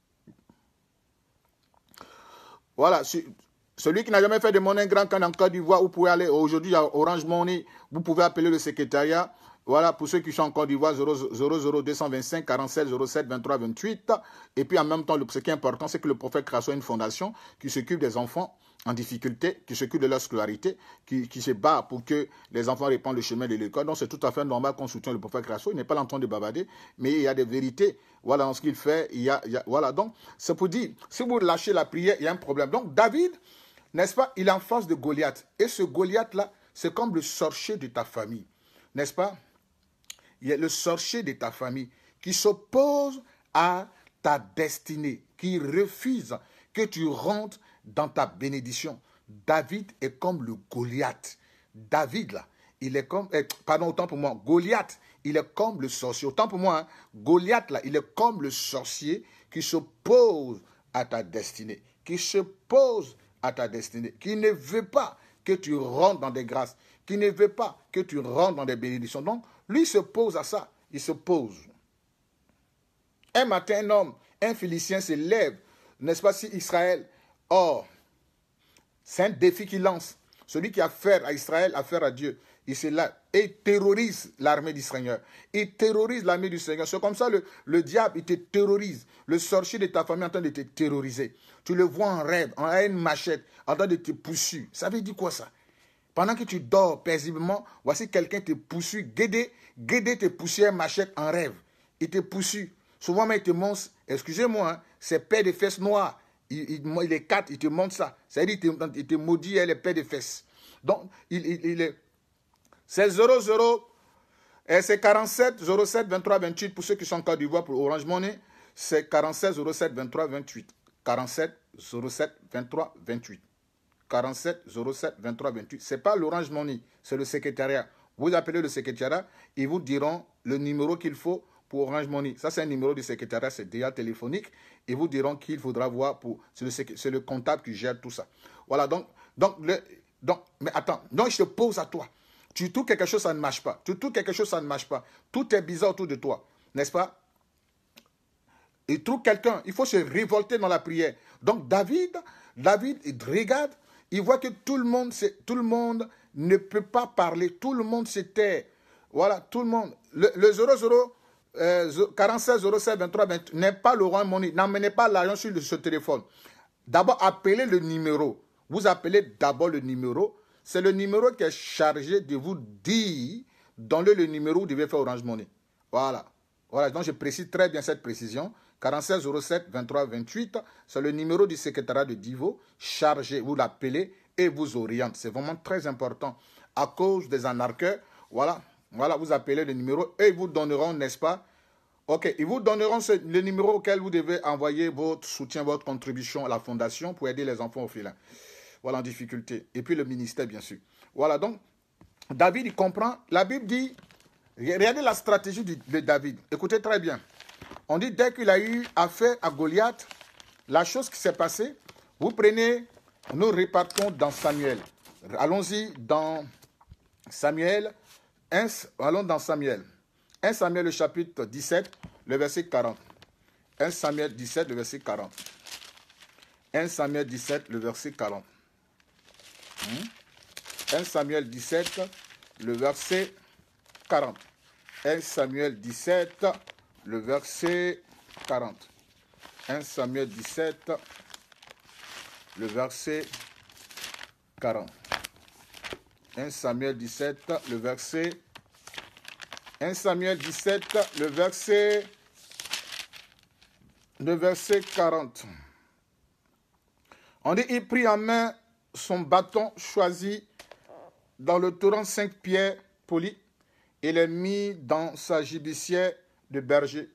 Voilà, celui qui n'a jamais fait de monnaie grand en Côte d'Ivoire, vous pouvez aller aujourd'hui à Orange Money, vous pouvez appeler le secrétariat. Voilà, pour ceux qui sont en Côte d'Ivoire, zéro zéro deux cent vingt-cinq quarante-sept zéro sept vingt-trois vingt-huit. Et puis en même temps, ce qui est important, c'est que le prophète Krasso a une fondation qui s'occupe des enfants en difficulté, qui s'occupe de leur scolarité, qui, qui se bat pour que les enfants répandent le chemin de l'école. Donc c'est tout à fait normal qu'on soutienne le prophète Krasso. Il n'est pas en train de bavarder, mais il y a des vérités. Voilà, dans ce qu'il fait, il y a, il y a voilà. Donc c'est pour dire, si vous lâchez la prière, il y a un problème. Donc David, n'est-ce pas, il est en face de Goliath. Et ce Goliath-là, c'est comme le sorcier de ta famille, n'est-ce pas? Il y a le sorcier de ta famille qui s'oppose à ta destinée, qui refuse que tu rentres dans ta bénédiction. David est comme le Goliath. David, là, il est comme... Eh, pardon, autant pour moi. Goliath, il est comme le sorcier. Autant pour moi, hein, Goliath, là, il est comme le sorcier qui s'oppose à ta destinée, qui s'oppose à ta destinée, qui ne veut pas que tu rentres dans des grâces, qui ne veut pas que tu rentres dans des bénédictions. Donc, lui se pose à ça, il se pose. Un matin, un homme, un Philistin se lève, n'est-ce pas, si Israël, oh, c'est un défi qu'il lance. Celui qui a affaire à Israël, affaire à Dieu, il se lève et il terrorise l'armée du Seigneur. Il terrorise l'armée du Seigneur. C'est comme ça, le, le diable, il te terrorise. Le sorcier de ta famille est en train de te terroriser. Tu le vois en rêve, en une machette, en train de te pousser. Ça veut dire quoi ça? Pendant que tu dors paisiblement, voici quelqu'un te poursuit. Guédé, Guédé te poursuit un machette en rêve. Il te poursuit. Souvent, mais il te montre, excusez-moi, hein, c'est paix de fesses noires. Il, il, il est quatre, il te montre ça. Ça veut dire qu'il te, il te maudit les paix de fesses. Donc, il, il, il est. C'est zéro zéro, c'est quarante-sept zéro sept vingt-trois vingt-huit pour ceux qui sont en Côte d'Ivoire pour Orange Money. C'est quarante-sept zéro sept vingt-trois vingt-huit. quarante-sept zéro sept vingt-trois vingt-huit. quarante-sept zéro sept vingt-trois vingt-huit. Ce n'est pas l'Orange Money, c'est le secrétariat. Vous appelez le secrétariat, ils vous diront le numéro qu'il faut pour Orange Money. Ça, c'est un numéro du secrétariat, c'est déjà téléphonique. Ils vous diront qu'il faudra voir pour... C'est le, le comptable qui gère tout ça. Voilà, donc... donc, le, donc mais attends, donc je te pose à toi. Tu trouves quelque chose, ça ne marche pas. Tu trouves quelque chose, ça ne marche pas. Tout est bizarre autour de toi, n'est-ce pas? Il trouve quelqu'un, il faut se révolter dans la prière. Donc David, David, il regarde, il voit que tout le monde, tout le monde ne peut pas parler, tout le monde se tait. Voilà, tout le monde. Le, le zéro zéro, euh, quarante-sept zéro sept vingt-trois vingt n'est pas le roi monnaie. N'emmenez pas l'argent sur ce téléphone. D'abord, appelez le numéro. Vous appelez d'abord le numéro. C'est le numéro qui est chargé de vous dire, donnez le numéro où vous devez faire Orange Money. Voilà. Voilà, donc je précise très bien cette précision. quarante-sept zéro sept vingt-trois vingt-huit, c'est le numéro du secrétariat de Divo, chargé, vous l'appelez et vous oriente. C'est vraiment très important. À cause des anarcheurs, voilà, voilà, vous appelez le numéro et ils vous donneront, n'est-ce pas? Ok, ils vous donneront ce, le numéro auquel vous devez envoyer votre soutien, votre contribution à la fondation pour aider les enfants orphelins. Voilà, en difficulté. Et puis le ministère, bien sûr. Voilà, donc, David, il comprend. La Bible dit, regardez la stratégie de, de David. Écoutez très bien. On dit, dès qu'il a eu affaire à Goliath, la chose qui s'est passée, vous prenez, nous repartons dans Samuel. Allons-y dans Samuel. Un, allons dans Samuel. un Samuel, le chapitre dix-sept, le verset quarante. un Samuel dix-sept, le verset quarante. un Samuel dix-sept, le verset quarante. un Samuel dix-sept, le verset quarante. un Samuel dix-sept, le verset quarante. un Samuel dix-sept, le verset quarante. un Samuel dix-sept, le verset... un Samuel dix-sept, le verset... le verset quarante. On dit, il prit en main son bâton choisi dans le torrent cinq pierres polies et les mit dans sa gibecière de berger.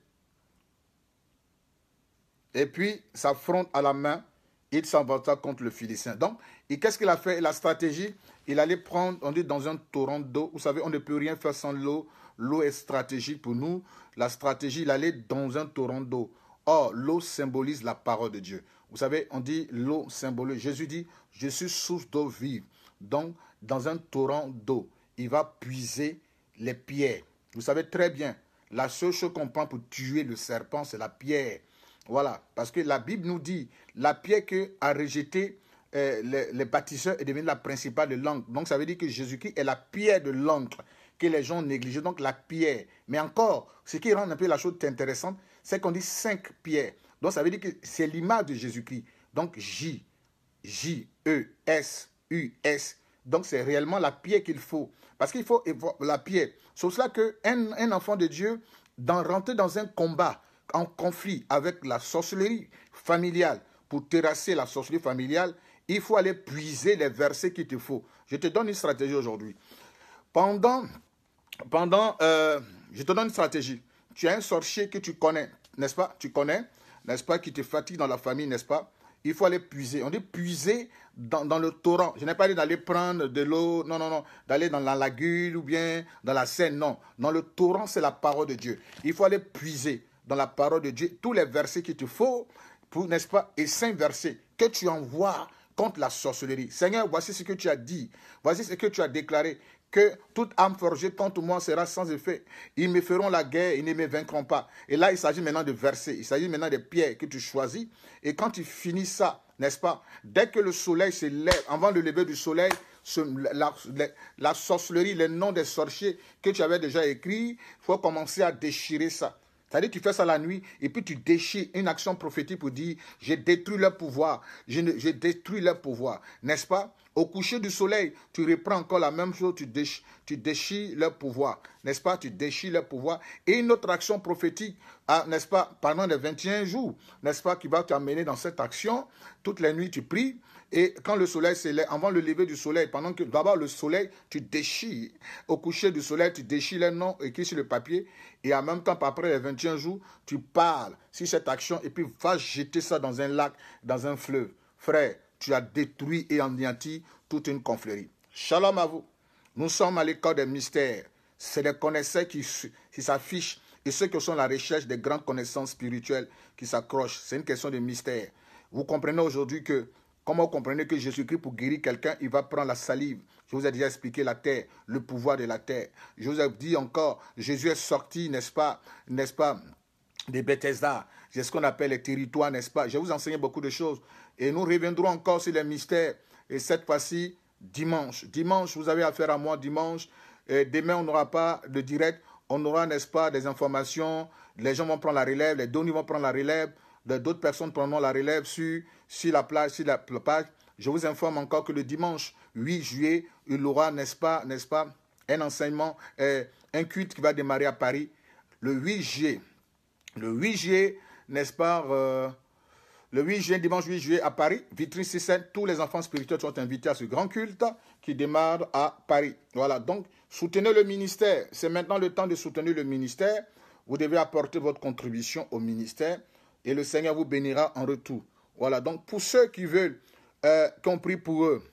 Et puis, sa fronde à la main, il s'envolta contre le Philistin. Donc, qu'est-ce qu'il a fait? La stratégie, il allait prendre, on dit, dans un torrent d'eau. Vous savez, on ne peut rien faire sans l'eau. L'eau est stratégique pour nous. La stratégie, il allait dans un torrent d'eau. Or, l'eau symbolise la parole de Dieu. Vous savez, on dit l'eau symbolise. Jésus dit, je suis source d'eau vive. Donc, dans un torrent d'eau, il va puiser les pierres. Vous savez très bien, la seule chose qu'on prend pour tuer le serpent, c'est la pierre. Voilà, parce que la Bible nous dit, la pierre que a rejeté euh, les, les bâtisseurs est devenue la principale de l'encre. Donc ça veut dire que Jésus-Christ est la pierre de l'encre que les gens négligent, donc la pierre. Mais encore, ce qui rend un peu la chose intéressante, c'est qu'on dit cinq pierres. Donc ça veut dire que c'est l'image de Jésus-Christ. Donc J, J, E, S, U, S. Donc c'est réellement la pierre qu'il faut. Parce qu'il faut la pierre. C'est pour cela qu'un un enfant de Dieu, dans, rentrer dans un combat, en conflit avec la sorcellerie familiale, pour terrasser la sorcellerie familiale, il faut aller puiser les versets qu'il te faut. Je te donne une stratégie aujourd'hui. Pendant, pendant euh, je te donne une stratégie. Tu as un sorcier que tu connais, n'est-ce pas? Tu connais, n'est-ce pas, qui te fatigue dans la famille, n'est-ce pas? Il faut aller puiser. On dit puiser dans, dans le torrent. Je n'ai pas dit d'aller prendre de l'eau, non, non, non, d'aller dans la lagune ou bien dans la Seine, non. Dans le torrent, c'est la parole de Dieu. Il faut aller puiser dans la parole de Dieu tous les versets qu'il te faut, pour, n'est-ce pas, et cinq versets que tu envoies contre la sorcellerie. Seigneur, voici ce que tu as dit, voici ce que tu as déclaré, que toute âme forgée contre moi sera sans effet. Ils me feront la guerre, ils ne me vaincront pas. Et là, il s'agit maintenant de versets, il s'agit maintenant des pierres que tu choisis. Et quand tu finis ça, n'est-ce pas, dès que le soleil se lève, avant le lever du soleil, ce, la, la, la sorcellerie, les noms des sorciers que tu avais déjà écrits, il faut commencer à déchirer ça. C'est-à-dire que tu fais ça la nuit et puis tu déchires une action prophétique pour dire « j'ai détruit leur pouvoir, j'ai détruit leur pouvoir ». N'est-ce pas? Au coucher du soleil, tu reprends encore la même chose, tu déchires, tu déchires leur pouvoir. N'est-ce pas? Tu déchires leur pouvoir. Et une autre action prophétique, n'est-ce pas, pendant les vingt et un jours, n'est-ce pas, qui va t'amener dans cette action. Toutes les nuits, tu pries. Et quand le soleil se lève, avant le lever du soleil, pendant que d'abord le soleil, tu déchires. Au coucher du soleil, tu déchires les noms écrits sur le papier. Et en même temps, après les vingt et un jours, tu parles sur cette action et puis va jeter ça dans un lac, dans un fleuve. Frère, tu as détruit et anéanti toute une confrérie. Shalom à vous. Nous sommes à l'école des mystères. C'est les connaisseurs qui, qui s'affichent et ceux qui sont à la recherche des grandes connaissances spirituelles qui s'accrochent. C'est une question de mystère. Vous comprenez aujourd'hui que, comment vous comprenez que Jésus-Christ, pour guérir quelqu'un, il va prendre la salive. Je vous ai déjà expliqué la terre, le pouvoir de la terre. Je vous ai dit encore, Jésus est sorti, n'est-ce pas, n'est-ce pas, des Bethesda. C'est ce qu'on appelle les territoires, n'est-ce pas. Je vais vous enseigner beaucoup de choses. Et nous reviendrons encore sur les mystères. Et cette fois-ci, dimanche. Dimanche, vous avez affaire à moi dimanche. Et demain, on n'aura pas de direct. On aura, n'est-ce pas, des informations. Les gens vont prendre la relève. Les donneurs vont prendre la relève. D'autres personnes prendront la relève sur, sur la plage, sur la page. Je vous informe encore que le dimanche huit juillet, il y aura, n'est-ce pas, n'est-ce pas, un enseignement, euh, un culte qui va démarrer à Paris. Le huit juillet. Le huit juillet, n'est-ce pas, euh, le huit juillet, dimanche huit juillet à Paris, Vitry six sept, tous les enfants spirituels sont invités à ce grand culte qui démarre à Paris. Voilà, donc soutenez le ministère. C'est maintenant le temps de soutenir le ministère. Vous devez apporter votre contribution au ministère et le Seigneur vous bénira en retour. Voilà, donc pour ceux qui veulent euh, qu'on prie pour eux,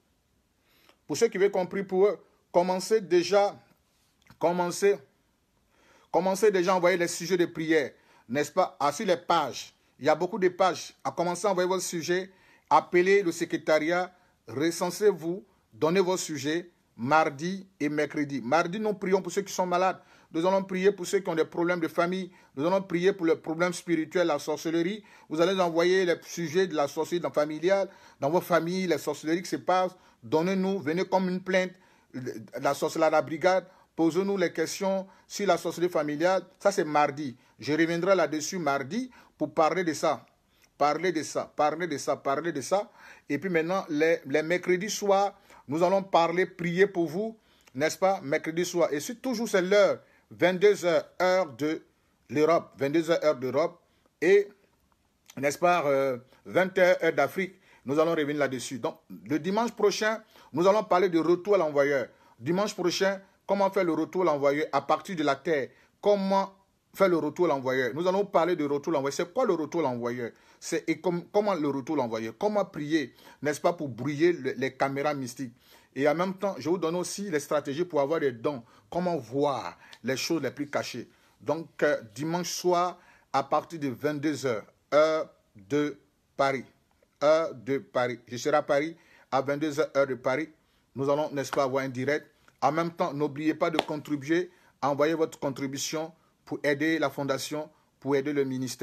pour ceux qui veulent qu'on prie pour eux, commencez déjà, commencez, commencez déjà à envoyer les sujets de prière, n'est-ce pas, ah, sur les pages. Il y a beaucoup de pages. À commencer à envoyer vos sujets, appelez le secrétariat, recensez-vous, donnez vos sujets mardi et mercredi. Mardi, nous prions pour ceux qui sont malades. Nous allons prier pour ceux qui ont des problèmes de famille. Nous allons prier pour les problèmes spirituels, la sorcellerie. Vous allez envoyer les sujets de la sorcellerie familiale, dans vos familles, les sorcelleries qui se passent. Donnez-nous, venez comme une plainte, la sorcellerie à la brigade. Posez-nous les questions sur la sorcellerie familiale. Ça, c'est mardi. Je reviendrai là-dessus mardi pour parler de ça. Parler de ça, parler de ça, parler de ça. Et puis maintenant, les, les mercredis soirs, nous allons parler, prier pour vous, n'est-ce pas, mercredi soir. Et c'est toujours c'est l'heure, vingt-deux heures, heure de l'Europe, vingt-deux heures, heure d'Europe, et, n'est-ce pas, euh, vingt heures, heure d'Afrique. Nous allons revenir là-dessus. Donc, le dimanche prochain, nous allons parler de retour à l'envoyeur. Dimanche prochain, comment faire le retour à l'envoyeur à partir de la terre. Comment faire le retour à l'envoyeur. Nous allons parler de retour à l'envoyeur. C'est quoi le retour à l'envoyeur? C'est et com comment le retour à l'envoyeur? Comment prier, n'est-ce pas, pour brouiller le, les caméras mystiques? Et en même temps, je vous donne aussi les stratégies pour avoir des dons. Comment voir les choses les plus cachées. Donc, euh, dimanche soir, à partir de vingt-deux heures, heure de Paris. Heure de Paris. Je serai à Paris à vingt-deux heures, heure de Paris. Nous allons, n'est-ce pas, avoir un direct. En même temps, n'oubliez pas de contribuer. Envoyez votre contribution pour aider la fondation, pour aider le ministère.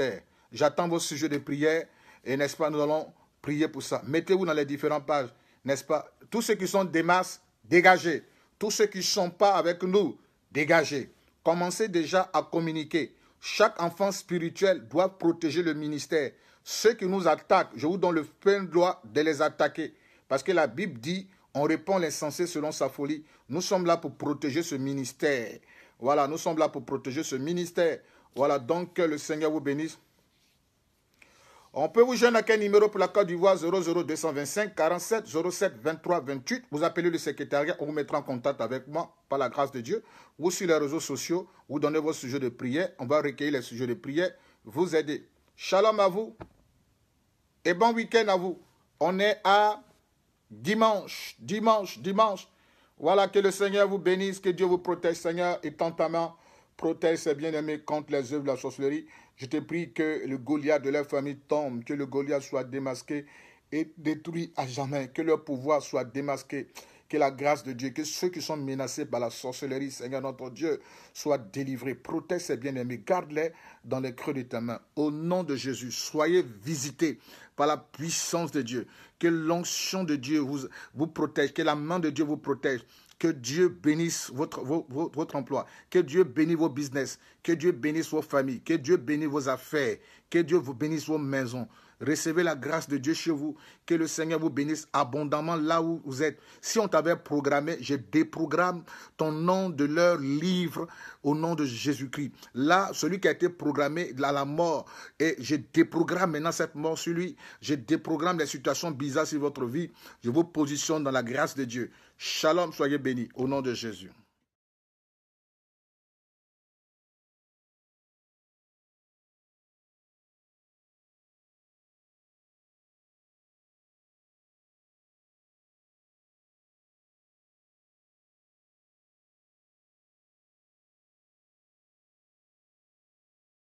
J'attends vos sujets de prière. Et n'est-ce pas, nous allons prier pour ça. Mettez-vous dans les différentes pages, n'est-ce pas? Tous ceux qui sont des masses, dégagez. Tous ceux qui ne sont pas avec nous, dégagez. Commencez déjà à communiquer. Chaque enfant spirituel doit protéger le ministère. Ceux qui nous attaquent, je vous donne le plein droit de les attaquer. Parce que la Bible dit, on répond l'insensé selon sa folie. Nous sommes là pour protéger ce ministère. Voilà, nous sommes là pour protéger ce ministère. Voilà, donc que le Seigneur vous bénisse. On peut vous joindre à quel numéro pour la Côte d'Ivoire? Zéro zéro deux cent vingt-cinq quarante-sept zéro sept vingt-trois vingt-huit. Vous appelez le secrétariat, on vous mettra en contact avec moi par la grâce de Dieu. Ou sur les réseaux sociaux, vous donnez vos sujets de prière. On va recueillir les sujets de prière, vous aider. Shalom à vous et bon week-end à vous. On est à dimanche, dimanche, dimanche. Voilà, que le Seigneur vous bénisse, que Dieu vous protège, Seigneur, et tant ta main protège ses bien-aimés contre les œuvres de la sorcellerie. Je te prie que le Goliath de leur famille tombe, que le Goliath soit démasqué et détruit à jamais, que leur pouvoir soit démasqué, que la grâce de Dieu, que ceux qui sont menacés par la sorcellerie, Seigneur notre Dieu, soient délivrés. Protège ces bien-aimés, garde-les dans les creux de ta main. Au nom de Jésus, soyez visités par la puissance de Dieu, que l'onction de Dieu vous, vous protège, que la main de Dieu vous protège. Que Dieu bénisse votre, votre, votre emploi, que Dieu bénisse vos business, que Dieu bénisse vos familles, que Dieu bénisse vos affaires, que Dieu vous bénisse vos maisons. Recevez la grâce de Dieu chez vous, que le Seigneur vous bénisse abondamment là où vous êtes. Si on t'avait programmé, je déprogramme ton nom de leur livre au nom de Jésus-Christ. Là, celui qui a été programmé à la mort, et je déprogramme maintenant cette mort sur lui. Je déprogramme les situations bizarres sur votre vie. Je vous positionne dans la grâce de Dieu. Shalom, soyez bénis au nom de Jésus.